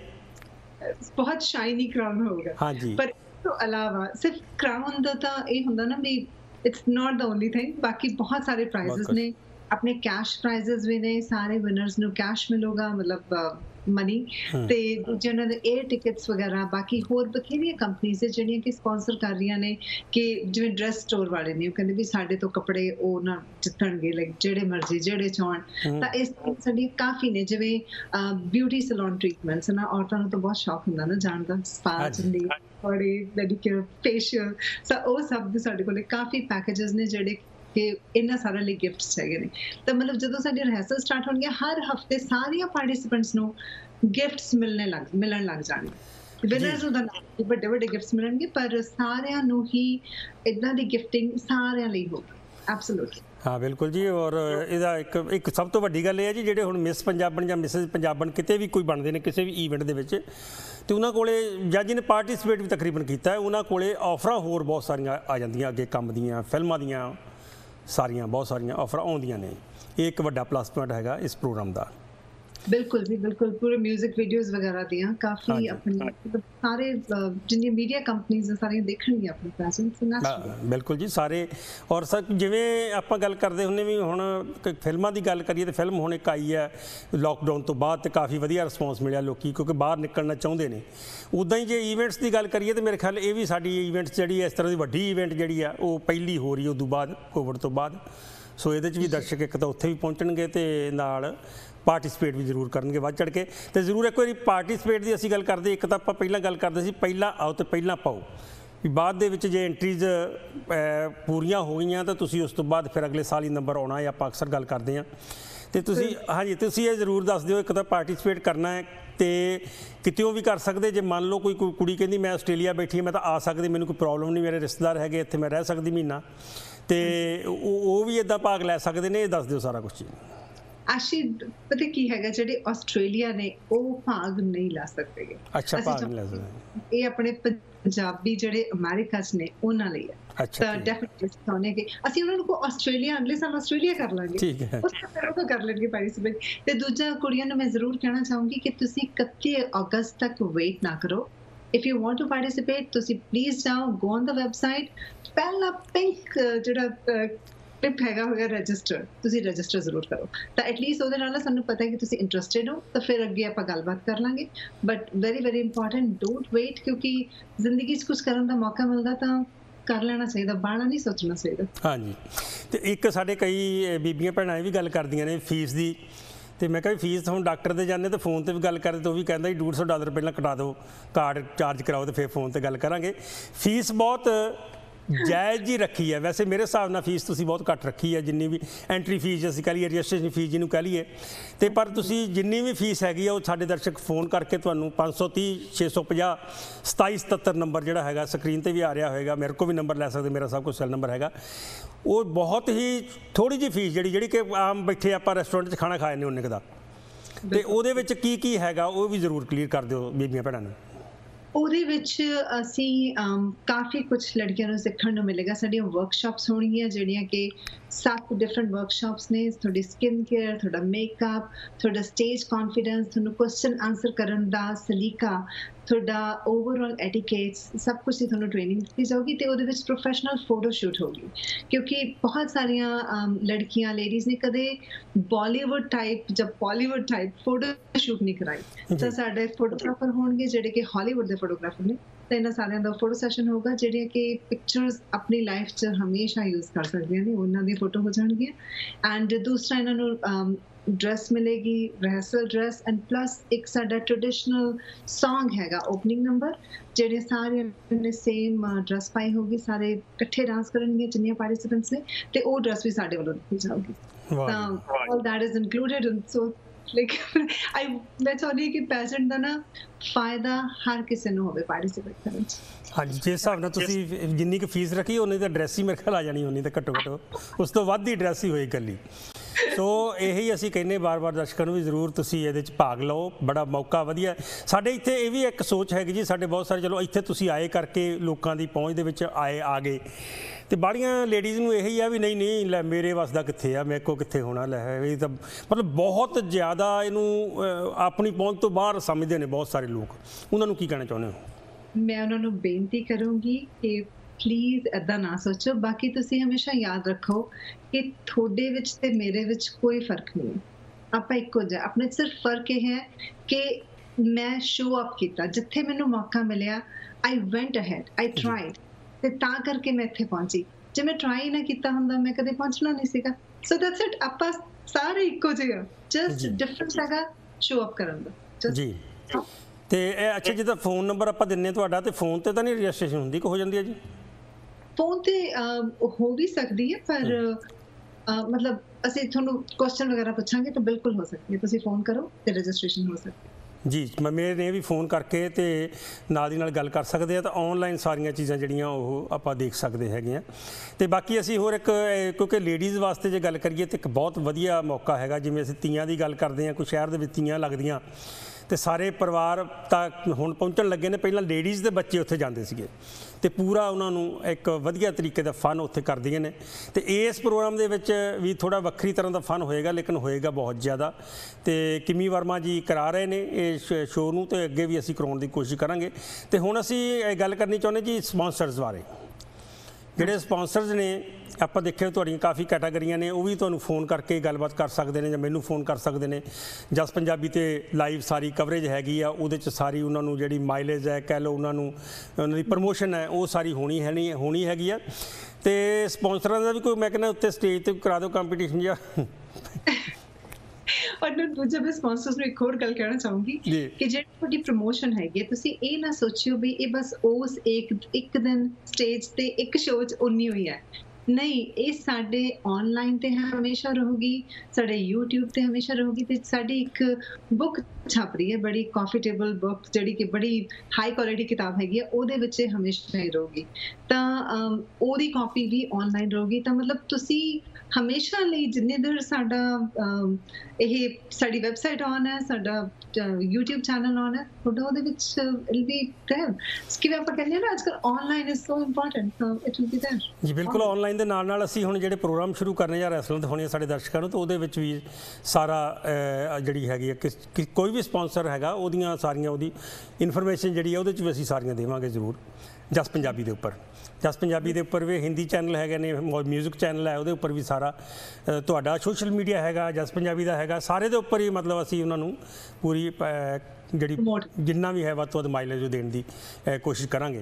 ਬਹੁਤ ਸ਼ਾਈਨੀ ਕਰਾਊਨ ਹੋਊਗਾ। ਹਾਂਜੀ, ਪਰ ਇਸ ਤੋਂ ਇਲਾਵਾ ਸਿਰਫ ਕਰਾਊਨ ਦਾ ਤਾਂ ਇਹ ਹੁੰਦਾ ਨਾ ਵੀ it's not the only thing, ਬਾਕੀ ਬਹੁਤ ਸਾਰੇ ਪ੍ਰਾਈਜ਼ਸ ਨੇ, ਆਪਣੇ ਕੈਸ਼ ਪ੍ਰਾਈਜ਼ਸ ਵੀ ਨੇ, ਸਾਰੇ ਵਿਨਰਸ ਨੂੰ ਕੈਸ਼ ਮਿਲੂਗਾ, ਮਤਲਬ ਮਨੀ, ਤੇ ਜਿਹਨਾਂ ਦੇ 에ਅਰ ਟਿਕਟਸ ਵਗੈਰਾ, ਬਾਕੀ ਹੋਰ ਬਥੇਰੀਆਂ ਕੰਪਨੀਆਂ ਜਿਹੜੀਆਂ ਕਿ ਸਪਾਂਸਰ ਕਰ ਰਹੀਆਂ ਨੇ, ਕਿ ਜਿਵੇਂ ਡਰੈਸ ਸਟੋਰ ਵਾਲੇ ਨੇ ਉਹ ਕਹਿੰਦੇ ਵੀ ਸਾਡੇ ਤੋਂ ਕੱਪੜੇ ਉਹ ਨਾ ਜਿੱਤਣਗੇ, ਲਾਈਕ ਜਿਹੜੇ ਮਰਜ਼ੀ ਜਿਹੜੇ ਚਾਹਣ। ਤਾਂ ਇਸ ਸਾਡੀਆਂ ਕਾਫੀ ਨੇ, ਜਿਵੇਂ ਬਿਊਟੀ ਸੈਲੂਨ ਟ੍ਰੀਟਮੈਂਟਸ ਨਾ, ਔਰਤਾਂ ਨੂੰ ਤਾਂ ਬਹੁਤ ਸ਼ੌਕ ਹੁੰਦਾ ਨਾ ਜਾਣ ਦਾ, ਸਪਾ ਚੱਲੀ, ਬੜੇ ਮੈਡੀਕੇਅਰ, ਫੇਸ਼ੀਅਲ, ਉਹ ਸਭ ਦੇ ਸਾਡੇ ਕੋਲ ਕਾਫੀ ਪੈਕੇਜਸ ਨੇ ਜਿਹੜੇ ਕਿ ਇਹਨਾਂ ਸਾਰਿਆਂ ਲਈ ਗਿਫਟਸ ਹੈਗੇ ਨੇ। ਤਾਂ ਮਤਲਬ ਜਦੋਂ ਸਾਡੀ ਰਿਹਰਸਲ ਸਟਾਰਟ ਹੋਣਗੀਆਂ, ਹਰ ਹਫਤੇ ਸਾਰੀਆਂ ਪਾਰਟਿਸਿਪੈਂਟਸ ਨੂੰ ਗਿਫਟਸ ਮਿਲਣ ਲੱਗ ਜਾਣਗੇ। ਵਿਨਰਸ ਨੂੰ ਤਾਂ ਵੱਡੇ ਵੱਡੇ ਗਿਫਟਸ ਮਿਲਣਗੇ, ਪਰ ਸਾਰਿਆਂ ਨੂੰ ਹੀ ਇਦਾਂ ਦੀ ਗਿਫਟਿੰਗ ਸਾਰਿਆਂ ਲਈ ਹੋਊਗੀ। ਐਬਸੋਲੂਟਲੀ, ਹਾਂ ਬਿਲਕੁਲ ਜੀ। ਔਰ ਇਹਦਾ ਇੱਕ ਸਭ ਤੋਂ ਵੱਡੀ ਗੱਲ ਇਹ ਹੈ ਜੀ, ਜਿਹੜੇ ਹੁਣ ਮਿਸ ਪੰਜਾਬਣ ਜਾਂ ਮਿਸਿਸ ਪੰਜਾਬਣ ਕਿਤੇ ਵੀ ਕੋਈ ਬਣਦੇ ਨੇ ਕਿਸੇ ਵੀ ਈਵੈਂਟ ਦੇ ਵਿੱਚ, ਤੇ ਉਹਨਾਂ ਕੋਲੇ ਜਾਂ ਜਿਹਨੇ ਪਾਰਟਿਸਿਪੇਟ ਵੀ ਤਕਰੀਬਨ ਕੀਤਾ ਹੈ, ਉਹਨਾਂ ਕੋਲੇ ਆਫਰਾਂ ਹੋਰ ਬਹੁਤ ਸਾਰੀਆਂ ਆ ਜਾਂਦੀਆਂ, ਅੱਗੇ ਕੰਮ ਦੀਆਂ, ਫਿਲਮਾਂ ਦੀਆਂ, ਸਾਰੀਆਂ ਬਹੁਤ ਸਾਰੀਆਂ ਆਫਰਾਂ ਆਉਂਦੀਆਂ ਨੇ। ਇਹ ਇੱਕ ਵੱਡਾ ਪਲੱਸ ਪੁਆਇੰਟ ਹੈਗਾ ਇਸ ਪ੍ਰੋਗਰਾਮ ਦਾ। ਬਿਲਕੁਲ ਜੀ, ਬਿਲਕੁਲ। ਪੂਰੇ ਮਿਊਜ਼ਿਕ ਵੀਡੀਓਜ਼ ਵਗੈਰਾ ਦੀਆਂ ਕਾਫੀ ਆਪਣੀ ਸਾਰੇ ਜਿੰਨੀਆਂ ਮੀਡੀਆ ਕੰਪਨੀਆਂ ਸਾਰੀਆਂ ਦੇਖਣਗੀਆਂ ਆਪਣੀ ਪ੍ਰੈਜ਼ੈਂਸ ਨੈਸ਼ਨਲ। ਬਿਲਕੁਲ ਜੀ, ਸਾਰੇ। ਔਰ ਜਿਵੇਂ ਆਪਾਂ ਗੱਲ ਕਰਦੇ ਹੁੰਦੇ ਵੀ, ਹੁਣ ਫਿਲਮਾਂ ਦੀ ਗੱਲ ਕਰੀਏ ਤਾਂ ਫਿਲਮ ਹੁਣ ਇੱਕ ਆਈ ਹੈ ਲੋਕਡਾਊਨ ਤੋਂ ਬਾਅਦ, ਤੇ ਕਾਫੀ ਵਧੀਆ ਰਿਸਪੌਂਸ ਮਿਲਿਆ, ਲੋਕੀ ਕਿਉਂਕਿ ਬਾਹਰ ਨਿਕਲਣਾ ਚਾਹੁੰਦੇ ਨੇ। ਉੱਦਾਂ ਹੀ ਜੇ ਈਵੈਂਟਸ ਦੀ ਗੱਲ ਕਰੀਏ ਤਾਂ ਮੇਰੇ ਖਿਆਲ ਇਹ ਵੀ ਸਾਡੀ ਈਵੈਂਟਸ ਜਿਹੜੀ ਇਸ ਤਰ੍ਹਾਂ ਦੀ ਵੱਡੀ ਈਵੈਂਟ ਜਿਹੜੀ ਆ ਉਹ ਪਹਿਲੀ ਹੋ ਰਹੀ ਉਦੋਂ ਬਾਅਦ, ਕੋਵਿਡ ਤੋਂ ਬਾਅਦ। ਸੋ ਇਹਦੇ 'ਚ ਵੀ ਦਰਸ਼ਕ ਇੱਕ ਤਾਂ ਉੱਥੇ ਵੀ ਪਹੁੰਚਣਗੇ ਤੇ ਨਾਲ ਪਾਰਟਿਸਪੇਟ ਵੀ ਜ਼ਰੂਰ ਕਰਨਗੇ ਵੱਧ ਚੜ੍ਹ ਕੇ। ਤੇ ਜ਼ਰੂਰ ਇੱਕ ਵਾਰੀ ਪਾਰਟਿਸਪੇਟ ਦੀ ਅਸੀਂ ਗੱਲ ਕਰਦੇ, ਇੱਕ ਤਾਂ ਆਪਾਂ ਪਹਿਲਾਂ ਗੱਲ ਕਰਦੇ ਸੀ ਪਹਿਲਾਂ ਆਓ ਤੇ ਪਹਿਲਾਂ ਪਾਓ, ਵੀ ਬਾਅਦ ਦੇ ਵਿੱਚ ਜੇ ਐਂਟਰੀਜ਼ ਪੂਰੀਆਂ ਹੋ ਗਈਆਂ ਤਾਂ ਤੁਸੀਂ ਉਸ ਤੋਂ ਬਾਅਦ ਫਿਰ ਅਗਲੇ ਸਾਲ ਹੀ ਨੰਬਰ ਆਉਣਾ ਹੈ, ਆਪਾਂ ਅਕਸਰ ਗੱਲ ਕਰਦੇ ਹਾਂ। ਤੇ ਤੁਸੀਂ ਹਾਂਜੀ, ਤੁਸੀਂ ਇਹ ਜ਼ਰੂਰ ਦੱਸ ਦਿਓ, ਇੱਕ ਤਾਂ ਪਾਰਟਿਸਪੇਟ ਕਰਨਾ ਹੈ ਤੇ ਕਿਤੇੋਂ ਵੀ ਕਰ ਸਕਦੇ। ਜੇ ਮੰਨ ਲਓ ਕੋਈ ਕੁੜੀ ਕਹਿੰਦੀ ਮੈਂ ਆਸਟ੍ਰੇਲੀਆ ਬੈਠੀ, ਮੈਂ ਤਾਂ ਆ ਸਕਦੀ, ਮੈਨੂੰ ਕੋਈ ਪ੍ਰੋਬਲਮ ਨਹੀਂ, ਮੇਰੇ ਰਿਸ਼ਤੇਦਾਰ ਹੈਗੇ ਇੱਥੇ, ਮੈਂ ਰਹਿ ਸਕਦੀ ਮਹੀਨਾ, ਤੇ ਉਹ ਵੀ ਇੱਦਾਂ ਭਾਗ ਲੈ ਸਕਦੇ ਨੇ। ਇਹ ਦੱਸ ਦਿਓ ਸਾਰਾ ਕੁਛ। ਆਸ਼ੀ, ਪਤਾ ਕੀ ਹੈਗਾ, ਜਿਹੜੇ ਆਸਟ੍ਰੇਲੀਆ ਨੇ ਉਹ ਭਾਗ ਨਹੀਂ ਲੈ ਸਕਦੇ। ਅੱਛਾ, ਭਾਗ ਨਹੀਂ ਲੈ ਸਕਦੇ। ਇਹ ਆਪਣੇ ਪੰਜਾਬੀ ਜਿਹੜੇ ਅਮਰੀਕਾ 'ਚ ਨੇ ਉਹਨਾਂ ਲਈ ਹੈ। ਤਾਂ ਡੈਫੀਨਿਟਲੀ ਚਾਹੁੰਦੇ ਕਿ ਅਸੀਂ ਉਹਨਾਂ ਨੂੰ ਕੋ ਆਸਟ੍ਰੇਲੀਆ ਅਗਲੇ ਸਾਲ ਆਸਟ੍ਰੇਲੀਆ ਕਰ ਲਾਂਗੇ, ਠੀਕ ਹੈ, ਉਸ ਤਰ੍ਹਾਂ ਉਹ ਕਰ ਲੈਣਗੇ ਪਾਰਟਿਸਿਪੇਟ। ਤੇ ਦੂਜਾ, ਕੁੜੀਆਂ ਨੂੰ ਮੈਂ ਜ਼ਰੂਰ ਕਹਿਣਾ ਚਾਹੂੰਗੀ ਕਿ ਤੁਸੀਂ 31 ਅਗਸਤ ਤੱਕ ਵੇਟ ਨਾ ਕਰੋ। If you want to participate, ਤੁਸੀਂ ਪਲੀਜ਼ ਜਾਓ, ਗੋ ਔਨ ਦਾ ਵੈਬਸਾਈਟ, ਪਹਿਲਾ ਪਿੰਕ ਜਿਹੜਾ ਟਿਪ ਹੈਗਾ ਹੋਇਆ ਰਜਿਸਟਰ, ਤੁਸੀਂ ਰਜਿਸਟਰ ਜ਼ਰੂਰ ਕਰੋ। ਤਾਂ ਐਟਲੀਸਟ ਉਹਦੇ ਨਾਲ ਸਾਨੂੰ ਪਤਾ ਹੈ ਕਿ ਤੁਸੀਂ ਇੰਟਰਸਟਿਡ ਹੋ, ਤਾਂ ਫਿਰ ਅੱਗੇ ਆਪਾਂ ਗੱਲਬਾਤ ਕਰ ਲਾਂਗੇ। But very very important, don't wait, ਕਿਉਂਕਿ ਜ਼ਿੰਦਗੀ 'ਚ ਕੁਝ ਕਰਨ ਦਾ ਮੌਕਾ ਮਿਲਦਾ ਤਾਂ ਕਰ ਲੈਣਾ ਚਾਹੀਦਾ, ਬਾਹਲਾ ਨਹੀਂ ਸੋਚਣਾ ਚਾਹੀਦਾ। ਹਾਂਜੀ। ਤੇ ਇੱਕ ਸਾਡੇ ਕਈ ਬੀਬੀਆਂ ਭੈਣਾਂ ਇਹ ਵੀ ਗੱਲ ਕਰਦੀਆਂ ਨੇ ਫੀਸ ਦੀ, ਤੇ ਮੈਂ ਕਿਹਾ ਵੀ ਫੀਸ ਹੁਣ ਡਾਕਟਰ ਦੇ ਜਾਂਦੇ ਤਾਂ ਫੋਨ ਤੇ ਵੀ ਗੱਲ ਕਰਦੇ, ਤਾਂ ਉਹ ਵੀ ਕਹਿੰਦਾ ਜੀ $150 ਪਹਿਲਾਂ ਕਟਾ ਦਿਓ, ਕਾਰਡ ਚਾਰਜ ਕਰਾਓ ਤੇ ਫਿਰ ਫੋਨ ਤੇ ਗੱਲ ਕਰਾਂਗੇ। ਫੀਸ ਬਹੁਤ ਜਾਇਜ਼ ਜੀ ਰੱਖੀ ਹੈ ਵੈਸੇ, ਮੇਰੇ ਹਿਸਾਬ ਨਾਲ ਫੀਸ ਤੁਸੀਂ ਬਹੁਤ ਘੱਟ ਰੱਖੀ ਹੈ, ਜਿੰਨੀ ਵੀ ਐਂਟਰੀ ਫੀਸ ਅਸੀਂ ਕਹ ਲਈਏ, ਰਜਿਸਟ੍ਰੇਸ਼ਨ ਫੀਸ ਜਿਹਨੂੰ ਕਹ ਲਈਏ। ਤੇ ਪਰ ਤੁਸੀਂ ਜਿੰਨੀ ਵੀ ਫੀਸ ਹੈਗੀ ਆ ਉਹ ਸਾਡੇ ਦਰਸ਼ਕ ਫੋਨ ਕਰਕੇ ਤੁਹਾਨੂੰ 530 650 2777 ਨੰਬਰ ਜਿਹੜਾ ਹੈਗਾ ਸਕਰੀਨ ਤੇ ਵੀ ਆ ਰਿਹਾ ਹੋਏਗਾ, ਮੇਰੇ ਕੋਲ ਵੀ ਨੰਬਰ ਲੈ ਸਕਦੇ, ਮੇਰਾ ਸਭ ਕੁਝ ਸੈੱਲ ਨੰਬਰ ਹੈਗਾ। ਉਹ ਬਹੁਤ ਹੀ ਥੋੜ੍ਹੀ ਜਿਹੀ ਫੀਸ ਜਿਹੜੀ ਕਿ ਆਮ ਬੈਠੇ ਆਪਾਂ ਰੈਸਟੋਰੈਂਟ 'ਚ ਖਾਣਾ ਖਾਏ ਨੇ ਉਨੇ ਕੁ ਦਾ, ਤੇ ਉਹਦੇ ਵਿੱਚ ਕੀ ਹੈਗਾ ਉਹ ਵੀ ਜ਼ਰੂਰ ਕਲੀਅਰ ਕਰ ਦਿਓ ਬੀਬੀਆਂ ਭੈਣਾਂ ਨੂੰ। ਉਹਦੇ ਵਿੱਚ ਅਸੀਂ ਕਾਫੀ ਕੁਝ ਲੜਕੀਆਂ ਨੂੰ ਸਿੱਖਣ ਨੂੰ ਮਿਲੇਗਾ। ਸਾਡੀਆਂ ਵਰਕਸ਼ਾਪਸ ਹੋਣਗੀਆਂ ਜਿਹੜੀਆਂ ਕਿ 7 डिफरेंट वर्कशॉप्स ने थोड़ी स्किन केयर, थोड़ा मेकअप, थोड़ा स्टेज कॉन्फिडेंस, थोड़ा क्वेश्चन आंसर करन दा सलीका, थोड़ा ओवरऑल एटिकेट्स, सब कुछ ही थोड़ा ट्रेनिंग दी जाएगी ते ओदे विच प्रोफेशनल फोटो शूट होगी, क्योंकि बहुत सारियां लड़कियां लेडीज ने कदे बॉलीवुड टाइप जब बॉलीवुड टाइप फोटो शूट नहीं कराई तो साडे फोटोग्राफर होणगे जेडे कि हॉलीवुड दे फोटोग्राफर ने तो इन्होंने सारिਆਂ ਦਾ फोटो सैशन होगा ਜਿਹੜੇ कि पिक्चर्स अपनी लाइफ 'ਚ हमेशा यूज कर सकਦੀਆਂ ਨੇ ਉਹਨਾਂ ਦੀ फोटो हो ਜਾਣਗੀਆਂ एंड दूसरा ਇਹਨਾਂ ਨੂੰ ड्रेस मिलेगी रिहर्सल ड्रेस एंड प्लस एक साडा ट्रेडिशनल सॉन्ग हैगा ओपनिंग नंबर जेडे सारे ने सेम ड्रेस पाई होगी सारे इकट्ठे डांस करनगे जिन्ने पार्टिसिपेंट्स ने ते वो ड्रेस भी साडे वालों दी जाएगी all that is included and so like I मैं चाहती कि पेजेंट ਦਾ ਨਾ ਫਾਇਦਾ ਹਰ ਕਿਸੇ ਨੂੰ ਹੋਵੇ ਪਾਰਟਿਸਿਪੇਟ ਕਰਨ 'ਚ ਹਾਂਜੀ ਜਿਸ ਹਿਸਾਬ ਨਾਲ ਤੁਸੀਂ ਜਿੰਨੀ ਕੁ ਫੀਸ ਰੱਖੀ ਉਨੀ ਤਾਂ ਡਰੈਸ ਹੀ ਮੇਰੇ ਖਿਆਲ ਆ ਜਾਣੀ ਉਨੀ ਤਾਂ ਘੱਟੋ ਘੱਟ ਉਸ ਤੋਂ ਵੱਧ ਹੀ ਡਰੈਸ ਹੀ ਹੋਈ ਇਕੱਲੀ ਸੋ ਇਹੀ ਅਸੀਂ ਕਹਿੰਦੇ ਬਾਰ-ਬਾਰ ਦਰਸ਼ਕਾਂ ਨੂੰ ਵੀ ਜ਼ਰੂਰ ਤੁਸੀਂ ਇਹਦੇ 'ਚ ਭਾਗ ਲਓ ਬੜਾ ਮੌਕਾ ਵਧੀਆ ਸਾਡੇ ਇੱਥੇ ਇਹ ਵੀ ਇੱਕ ਸੋਚ ਹੈਗੀ ਜੀ ਸਾਡੇ ਬਹੁਤ ਸਾਰੇ ਚਲੋ ਇੱਥੇ ਤੁਸੀਂ ਆਏ ਕਰਕੇ ਲੋਕਾਂ ਦੀ ਪਹੁੰਚ ਦੇ ਵਿੱਚ ਆ ਗਏ ਤੇ ਬਾੜੀਆਂ ਲੇਡੀਜ਼ ਨੂੰ ਇਹੀ ਆ ਵੀ ਨਹੀਂ ਲੈ ਮੇਰੇ ਵੱਸ ਦਾ ਕਿੱਥੇ ਆ ਮੇਰੇ ਕੋ ਕਿੱਥੇ ਹੋਣਾ ਲੈ ਇਹ ਤਾਂ ਮਤਲਬ ਬਹੁਤ ਜ਼ਿਆਦਾ ਇਹਨੂੰ ਆਪਣੀ ਪਹੁੰਚ ਤੋਂ ਬਾਹਰ ਸਮਝਦੇ ਨੇ ਬਹੁਤ ਸਾਰੇ ਲੋਕ ਉਹਨਾਂ ਨੂੰ ਕੀ ਕਹਿਣਾ ਚਾਹੁੰਦੇ ਹੋ ਮੈਂ ਉਹਨਾਂ ਨੂੰ ਬੇਨਤੀ ਕਰੂੰਗੀ ਕਿ ਪਲੀਜ਼ ਇੱਦਾਂ ਨਾ ਸੋਚੋ ਬਾਕੀ ਤੁਸੀਂ ਹਮੇਸ਼ਾ ਯਾਦ ਰੱਖੋ ਕਿ ਤੁਹਾਡੇ ਵਿੱਚ ਤੇ ਮੇਰੇ ਵਿੱਚ ਕੋਈ ਫਰਕ ਨਹੀਂ ਹੈ ਆਪਾਂ ਇੱਕੋ ਜਿਹਾ ਆਪਣੇ ਸਿਰਫ ਫਰਕ ਇਹ ਹੈ ਕਿ ਮੈਂ ਸ਼ੋ ਅਪ ਕੀਤਾ ਜਿੱਥੇ ਮੈਨੂੰ ਮੌਕਾ ਮਿਲਿਆ ਆਈ ਵੈਂਟ ਅਹੈਡ ਆਈ ਟਰਾਈਡ ਤੇ ਤਾਂ ਕਰਕੇ ਮੈਂ ਇੱਥੇ ਪਹੁੰਚੀ ਜੇ ਮੈਂ ਟਰਾਈ ਨਾ ਕੀਤਾ ਹੁੰਦਾ ਮੈਂ ਕਦੇ ਪਹੁੰਚਣਾ ਨਹੀਂ ਸੀਗਾ ਸੋ ਦੈਟਸ ਇਟ ਆਪਾਂ ਸਾਰੇ ਇੱਕੋ ਜਿਹੇ ਜਸਟ ਡਿਫਰੈਂਸ ਹੈਗਾ ਸ਼ੋ ਅਪ ਕਰਨ ਦਾ ਜੀ ਤੇ ਇਹ ਅੱਛਾ ਜਿਹਦਾ ਫੋਨ ਨੰਬਰ ਆਪਾਂ ਦਿੰਨੇ ਤੁਹਾਡਾ ਤੇ ਫੋਨ ਤੇ ਤਾਂ ਨਹੀਂ ਰਜਿਸਟ੍ਰੇਸ਼ਨ ਹੁੰਦੀ ਕਿ ਹੋ ਜਾਂਦੀ ਹੈ ਜੀ ਫੋਨ ਤੇ ਹੋ ਵੀ ਸਕਦੀ ਹੈ ਪਰ ਮਤਲਬ ਅਸੀਂ ਤੁਹਾਨੂੰ ਕੁਐਸਚਨ ਵਗੈਰਾ ਪੁੱਛਾਂਗੇ ਤਾਂ ਬਿਲਕੁਲ ਹੋ ਸਕਦੀ ਹੈ ਤੁਸੀਂ ਫੋਨ ਕਰੋ ਤੇ ਰਜਿਸਟ੍ਰੇਸ਼ਨ ਹੋ ਸਕਦੀ ਹੈ ਜੀ ਮੈਂ ਮੇਰੇ ਨੇ ਵੀ ਫੋਨ ਕਰਕੇ ਤੇ ਨਾਲ ਦੀ ਨਾਲ ਗੱਲ ਕਰ ਸਕਦੇ ਆ ਤਾਂ ਆਨਲਾਈਨ ਸਾਰੀਆਂ ਚੀਜ਼ਾਂ ਜਿਹੜੀਆਂ ਉਹ ਆਪਾਂ ਦੇਖ ਸਕਦੇ ਹੈਗੇ ਆ ਤੇ ਬਾਕੀ ਅਸੀਂ ਹੋਰ ਇੱਕ ਕਿਉਂਕਿ ਲੇਡੀਜ਼ ਵਾਸਤੇ ਜੇ ਗੱਲ ਕਰੀਏ ਤਾਂ ਇੱਕ ਬਹੁਤ ਵਧੀਆ ਮੌਕਾ ਹੈਗਾ ਜਿਵੇਂ ਅਸੀਂ ਤੀਆਂ ਦੀ ਗੱਲ ਕਰਦੇ ਆ ਕੋਈ ਸ਼ਹਿਰ ਦੇ ਵਿੱਚ ਤੀਆਂ ਲੱਗਦੀਆਂ ਤੇ ਸਾਰੇ ਪਰਿਵਾਰ ਤਾਂ ਹੁਣ ਪਹੁੰਚਣ ਲੱਗੇ ਨੇ ਪਹਿਲਾਂ ਲੇਡੀਜ਼ ਦੇ ਬੱਚੇ ਉੱਥੇ ਜਾਂਦੇ ਸੀਗੇ ਤੇ ਪੂਰਾ ਉਹਨਾਂ ਨੂੰ ਇੱਕ ਵਧੀਆ ਤਰੀਕੇ ਦਾ ਫਨ ਉੱਥੇ ਕਰਦੀਆਂ ਨੇ ਤੇ ਇਸ ਪ੍ਰੋਗਰਾਮ ਦੇ ਵਿੱਚ ਵੀ ਥੋੜਾ ਵੱਖਰੀ ਤਰ੍ਹਾਂ ਦਾ ਫਨ ਹੋਏਗਾ ਲੇਕਿਨ ਹੋਏਗਾ ਬਹੁਤ ਜ਼ਿਆਦਾ ਤੇ ਕਿਮੀ ਵਰਮਾ ਜੀ ਕਰਾ ਰਹੇ ਨੇ ਇਹ ਸ਼ੋਅ ਨੂੰ ਤੇ ਅੱਗੇ ਵੀ ਅਸੀਂ ਕਰਾਉਣ ਦੀ ਕੋਸ਼ਿਸ਼ ਕਰਾਂਗੇ ਤੇ ਹੁਣ ਅਸੀਂ ਗੱਲ ਕਰਨੀ ਚਾਹੁੰਦੇ ਜੀ ਸਪਾਂਸਰਸ ਬਾਰੇ ਜਿਹੜੇ ਸਪਾਂਸਰਸ ਨੇ ਆਪਾਂ ਦੇਖਿਆ ਤੁਹਾਡੀਆਂ ਕਾਫੀ ਕੈਟਾਗਰੀਆਂ ਨੇ ਉਹ ਵੀ ਤੁਹਾਨੂੰ ਫੋਨ ਕਰਕੇ ਗੱਲਬਾਤ ਕਰ ਸਕਦੇ ਨੇ ਜਾਂ ਮੈਨੂੰ ਫੋਨ ਕਰ ਸਕਦੇ ਨੇ ਜਸ ਪੰਜਾਬੀ ਤੇ ਲਾਈਵ ਸਾਰੀ ਕਵਰੇਜ ਹੈਗੀ ਆ ਉਹਦੇ 'ਚ ਸਾਰੀ ਉਹਨਾਂ ਨੂੰ ਜਿਹੜੀ ਮਾਈਲੇਜ ਹੈ ਕਹਿ ਲਓ ਉਹਨਾਂ ਦੀ ਪ੍ਰਮੋਸ਼ਨ ਹੈ ਉਹ ਸਾਰੀ ਹੋਣੀ ਹੈਗੀ ਆ ਤੇ ਸਪਾਂਸਰਾਂ ਦਾ ਵੀ ਕੋਈ ਮੈਂ ਕਹਿੰਦਾ ਉੱਤੇ ਸਟੇਜ ਤੇ ਕਰਾ ਦਿਓ ਕੰਪੀਟੀਸ਼ਨ ਜਾਂ और दूजे मैं स्पॉन्सर्स ਨੂੰ ਇੱਕ ਹੋਰ ਗੱਲ ਕਹਿਣਾ ਚਾਹੂੰਗੀ ਕਿ ਜਿਹੜੀ ਤੁਹਾਡੀ ਪ੍ਰੋਮੋਸ਼ਨ ਹੈਗੀ ਤੁਸੀਂ ਇਹ ਨਾ ਸੋਚਿਓ ਵੀ ਇਹ ਬਸ ਉਸ ਇੱਕ ਦਿਨ ਸਟੇਜ ਤੇ ਇੱਕ ਸ਼ੋਅ 'ਚ ਉਨੀ ਹੋਈ ਹੈ नहीं ये साडे ऑनलाइन ते हमेशा रहूगी साडे यूट्यूब ते हमेशा रहूगी ते साडी एक बुक छप रही है बड़ी कॉफी टेबल बुक जिहड़ी कि बड़ी हाई क्वालिटी किताब हैगी ओहदे विच हमेशा ही रहूगी तां ओहदी कॉपी भी ऑनलाइन रहूगी तां मतलब तुसी हमेशा ਲਈ ਜਿੰਨੇ ਦੇਰ ਸਾਡਾ ਇਹ ਸਾਡੀ ਵੈਬਸਾਈਟ ਔਨ ਹੈ ਸਾਡਾ YouTube ਚੈਨਲ ਔਨ ਹੈ ਤੁਹਾਡਾ ਉਹਦੇ ਵਿੱਚ ਇਟ ਬੀ देयर ਕਿਵੇਂ ਆਪਾਂ ਕਹਿੰਦੇ ਨਾ ਅੱਜਕੱਲ online is so important so it will be there ਜੀ ਬਿਲਕੁਲ ਆਨਲਾਈਨ ਦੇ ਨਾਲ ਅਸੀਂ ਹੁਣ ਜਿਹੜੇ ਪ੍ਰੋਗਰਾਮ ਸ਼ੁਰੂ ਕਰਨੇ ਜਾਂ ਰੈਸਲਨ ਤੇ ਹੋਣੇ ਸਾਡੇ ਦਰਸ਼ਕਾਂ ਨੂੰ ਤਾਂ ਉਹਦੇ ਵਿੱਚ ਵੀ ਸਾਰਾ ਜਿਹੜੀ ਹੈਗੀ ਹੈ ਕੋਈ ਵੀ ਸਪਾਂਸਰ ਹੈਗਾ ਉਹਦੀਆਂ ਸਾਰੀਆਂ ਉਹਦੀ ਇਨਫੋਰਮੇਸ਼ਨ ਜਿਹੜੀ ਹੈ ਉਹਦੇ 'ਚ ਵੀ ਅਸੀਂ ਸਾਰੀਆਂ ਦੇਵਾਂਗੇ ਜ਼ਰੂਰ ਜਸ ਪੰਜਾਬੀ ਦੇ ਉੱਪਰ ਜਸ ਪੰਜਾਬੀ ਦੇ ਉੱਪਰ ਵੀ ਹਿੰਦੀ ਚੈਨਲ ਹੈਗੇ ਨੇ ਮਿਊਜ਼ਿਕ ਚੈਨਲ ਹੈ ਉਹਦੇ ਉੱਪਰ ਵੀ ਸਾਰਾ ਤੁਹਾਡਾ ਸੋਸ਼ਲ ਮੀਡੀਆ ਹੈਗਾ ਜਸ ਪੰਜਾਬੀ ਦਾ ਹੈਗਾ ਸਾਰੇ ਦੇ ਉੱਪਰ ਹੀ ਮਤਲਬ ਅਸੀਂ ਉਹਨਾਂ ਨੂੰ ਪੂਰੀ ਜਿਹੜੀ ਜਿੰਨਾ ਵੀ ਹੈ ਵੱਧ ਤੋਂ ਵੱਧ ਮਾਈਲੇਜ ਦੇਣ ਦੀ ਕੋਸ਼ਿਸ਼ ਕਰਾਂਗੇ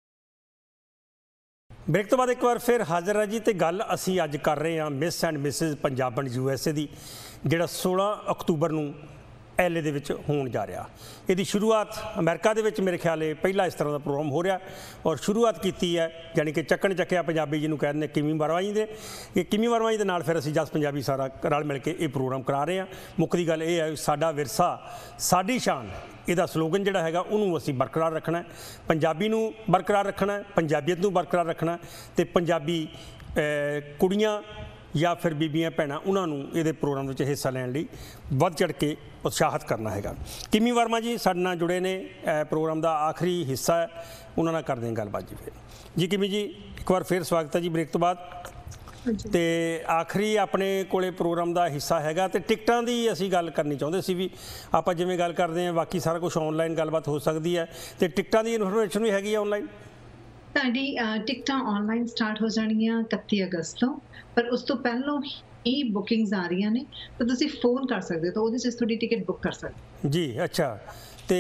ਬ੍ਰੇਕ ਤੋਂ ਬਾਅਦ ਇੱਕ ਵਾਰ ਫਿਰ ਹਾਜ਼ਰ ਹੈ ਜੀ ਤੇ ਗੱਲ ਅਸੀਂ ਅੱਜ ਕਰ ਰਹੇ ਹਾਂ Miss and Mrs Punjaban USA ਦੀ ਜਿਹੜਾ 16 ਅਕਤੂਬਰ ਨੂੰ LA ਦੇ ਵਿੱਚ ਹੋਣ ਜਾ ਰਿਹਾ ਇਹਦੀ ਸ਼ੁਰੂਆਤ ਅਮਰੀਕਾ ਦੇ ਵਿੱਚ ਮੇਰੇ ਖਿਆਲ ਪਹਿਲਾ ਇਸ ਤਰ੍ਹਾਂ ਦਾ ਪ੍ਰੋਗਰਾਮ ਹੋ ਰਿਹਾ ਔਰ ਸ਼ੁਰੂਆਤ ਕੀਤੀ ਹੈ ਯਾਨੀ ਕਿ ਚੱਕਣ ਚੱਕਿਆ ਪੰਜਾਬੀ ਜਿਹਨੂੰ ਕਹਿੰਦੇ ਨੇ ਕਿਮੀ ਵਰਮਾ ਜੀ ਦੇ ਕਿ ਕਿਮੀ ਵਰਮਾ ਜੀ ਦੇ ਨਾਲ ਫਿਰ ਅਸੀਂ ਜਸ ਪੰਜਾਬੀ ਸਾਰਾ ਰਲ ਮਿਲ ਕੇ ਇਹ ਪ੍ਰੋਗਰਾਮ ਕਰਾ ਰਹੇ ਹਾਂ ਮੁੱਖ ਦੀ ਗੱਲ ਇਹ ਹੈ ਸਾਡਾ ਵਿਰਸਾ ਸਾਡੀ ਸ਼ਾਨ ਇਹਦਾ ਸਲੋਗਨ ਜਿਹੜਾ ਹੈਗਾ ਉਹਨੂੰ ਅਸੀਂ ਬਰਕਰਾਰ ਰੱਖਣਾ ਪੰਜਾਬੀ ਨੂੰ ਬਰਕਰਾਰ ਰੱਖਣਾ ਪੰਜਾਬੀਅਤ ਨੂੰ ਬਰਕਰਾਰ ਰੱਖਣਾ ਤੇ ਪੰਜਾਬੀ ਕੁੜੀਆਂ ਜਾਂ ਫਿਰ ਬੀਬੀਆਂ ਭੈਣਾਂ ਉਹਨਾਂ ਨੂੰ ਇਹਦੇ ਪ੍ਰੋਗਰਾਮ ਵਿੱਚ ਹਿੱਸਾ ਲੈਣ ਲਈ ਵੱਧ ਚੜ੍ਹ ਕੇ ਉਤਸ਼ਾਹਿਤ ਕਰਨਾ ਹੈਗਾ ਕਿਮੀ ਵਰਮਾ ਜੀ ਸਾਡੇ ਨਾਲ ਜੁੜੇ ਨੇ ਪ੍ਰੋਗਰਾਮ ਦਾ ਆਖਰੀ ਹਿੱਸਾ ਉਹਨਾਂ ਨਾਲ ਕਰਦੇ ਹਾਂ ਗੱਲਬਾਤ ਜੀ ਫਿਰ ਜੀ ਕਿਮੀ ਜੀ ਇੱਕ ਵਾਰ ਫਿਰ ਸਵਾਗਤ ਹੈ ਜੀ ਬ੍ਰੇਕ ਤੋਂ ਬਾਅਦ ਤੇ ਆਖਰੀ ਆਪਣੇ ਕੋਲੇ ਪ੍ਰੋਗਰਾਮ ਦਾ ਹਿੱਸਾ ਹੈਗਾ ਤੇ ਟਿਕਟਾਂ ਦੀ ਅਸੀਂ ਗੱਲ ਕਰਨੀ ਚਾਹੁੰਦੇ ਸੀ ਵੀ ਆਪਾਂ ਜਿਵੇਂ ਗੱਲ ਕਰਦੇ ਹਾਂ ਬਾਕੀ ਸਾਰਾ ਕੁਝ ਆਨਲਾਈਨ ਗੱਲਬਾਤ ਹੋ ਸਕਦੀ ਹੈ ਤੇ ਟਿਕਟਾਂ ਦੀ ਇਨਫੋਰਮੇਸ਼ਨ ਵੀ ਹੈਗੀ ਹੈ ਆਨਲਾਈਨ। ਸਾਡੀ ਟਿਕਟਾਂ ਆਨਲਾਈਨ ਸਟਾਰਟ ਹੋ ਜਾਣਗੀਆਂ 31 ਅਗਸਤ ਤੋਂ, ਪਰ ਉਸ ਤੋਂ ਪਹਿਲਾਂ ਹੀ ਬੁਕਿੰਗਸ ਆ ਰਹੀਆਂ ਨੇ ਤਾਂ ਤੁਸੀਂ ਫੋਨ ਕਰ ਸਕਦੇ ਹੋ ਤਾਂ ਉਹਦੇ 'ਚ ਤੁਹਾਡੀ ਟਿਕਟ ਬੁੱਕ ਕਰ ਸਕਦੇ ਜੀ। ਅੱਛਾ ਤੇ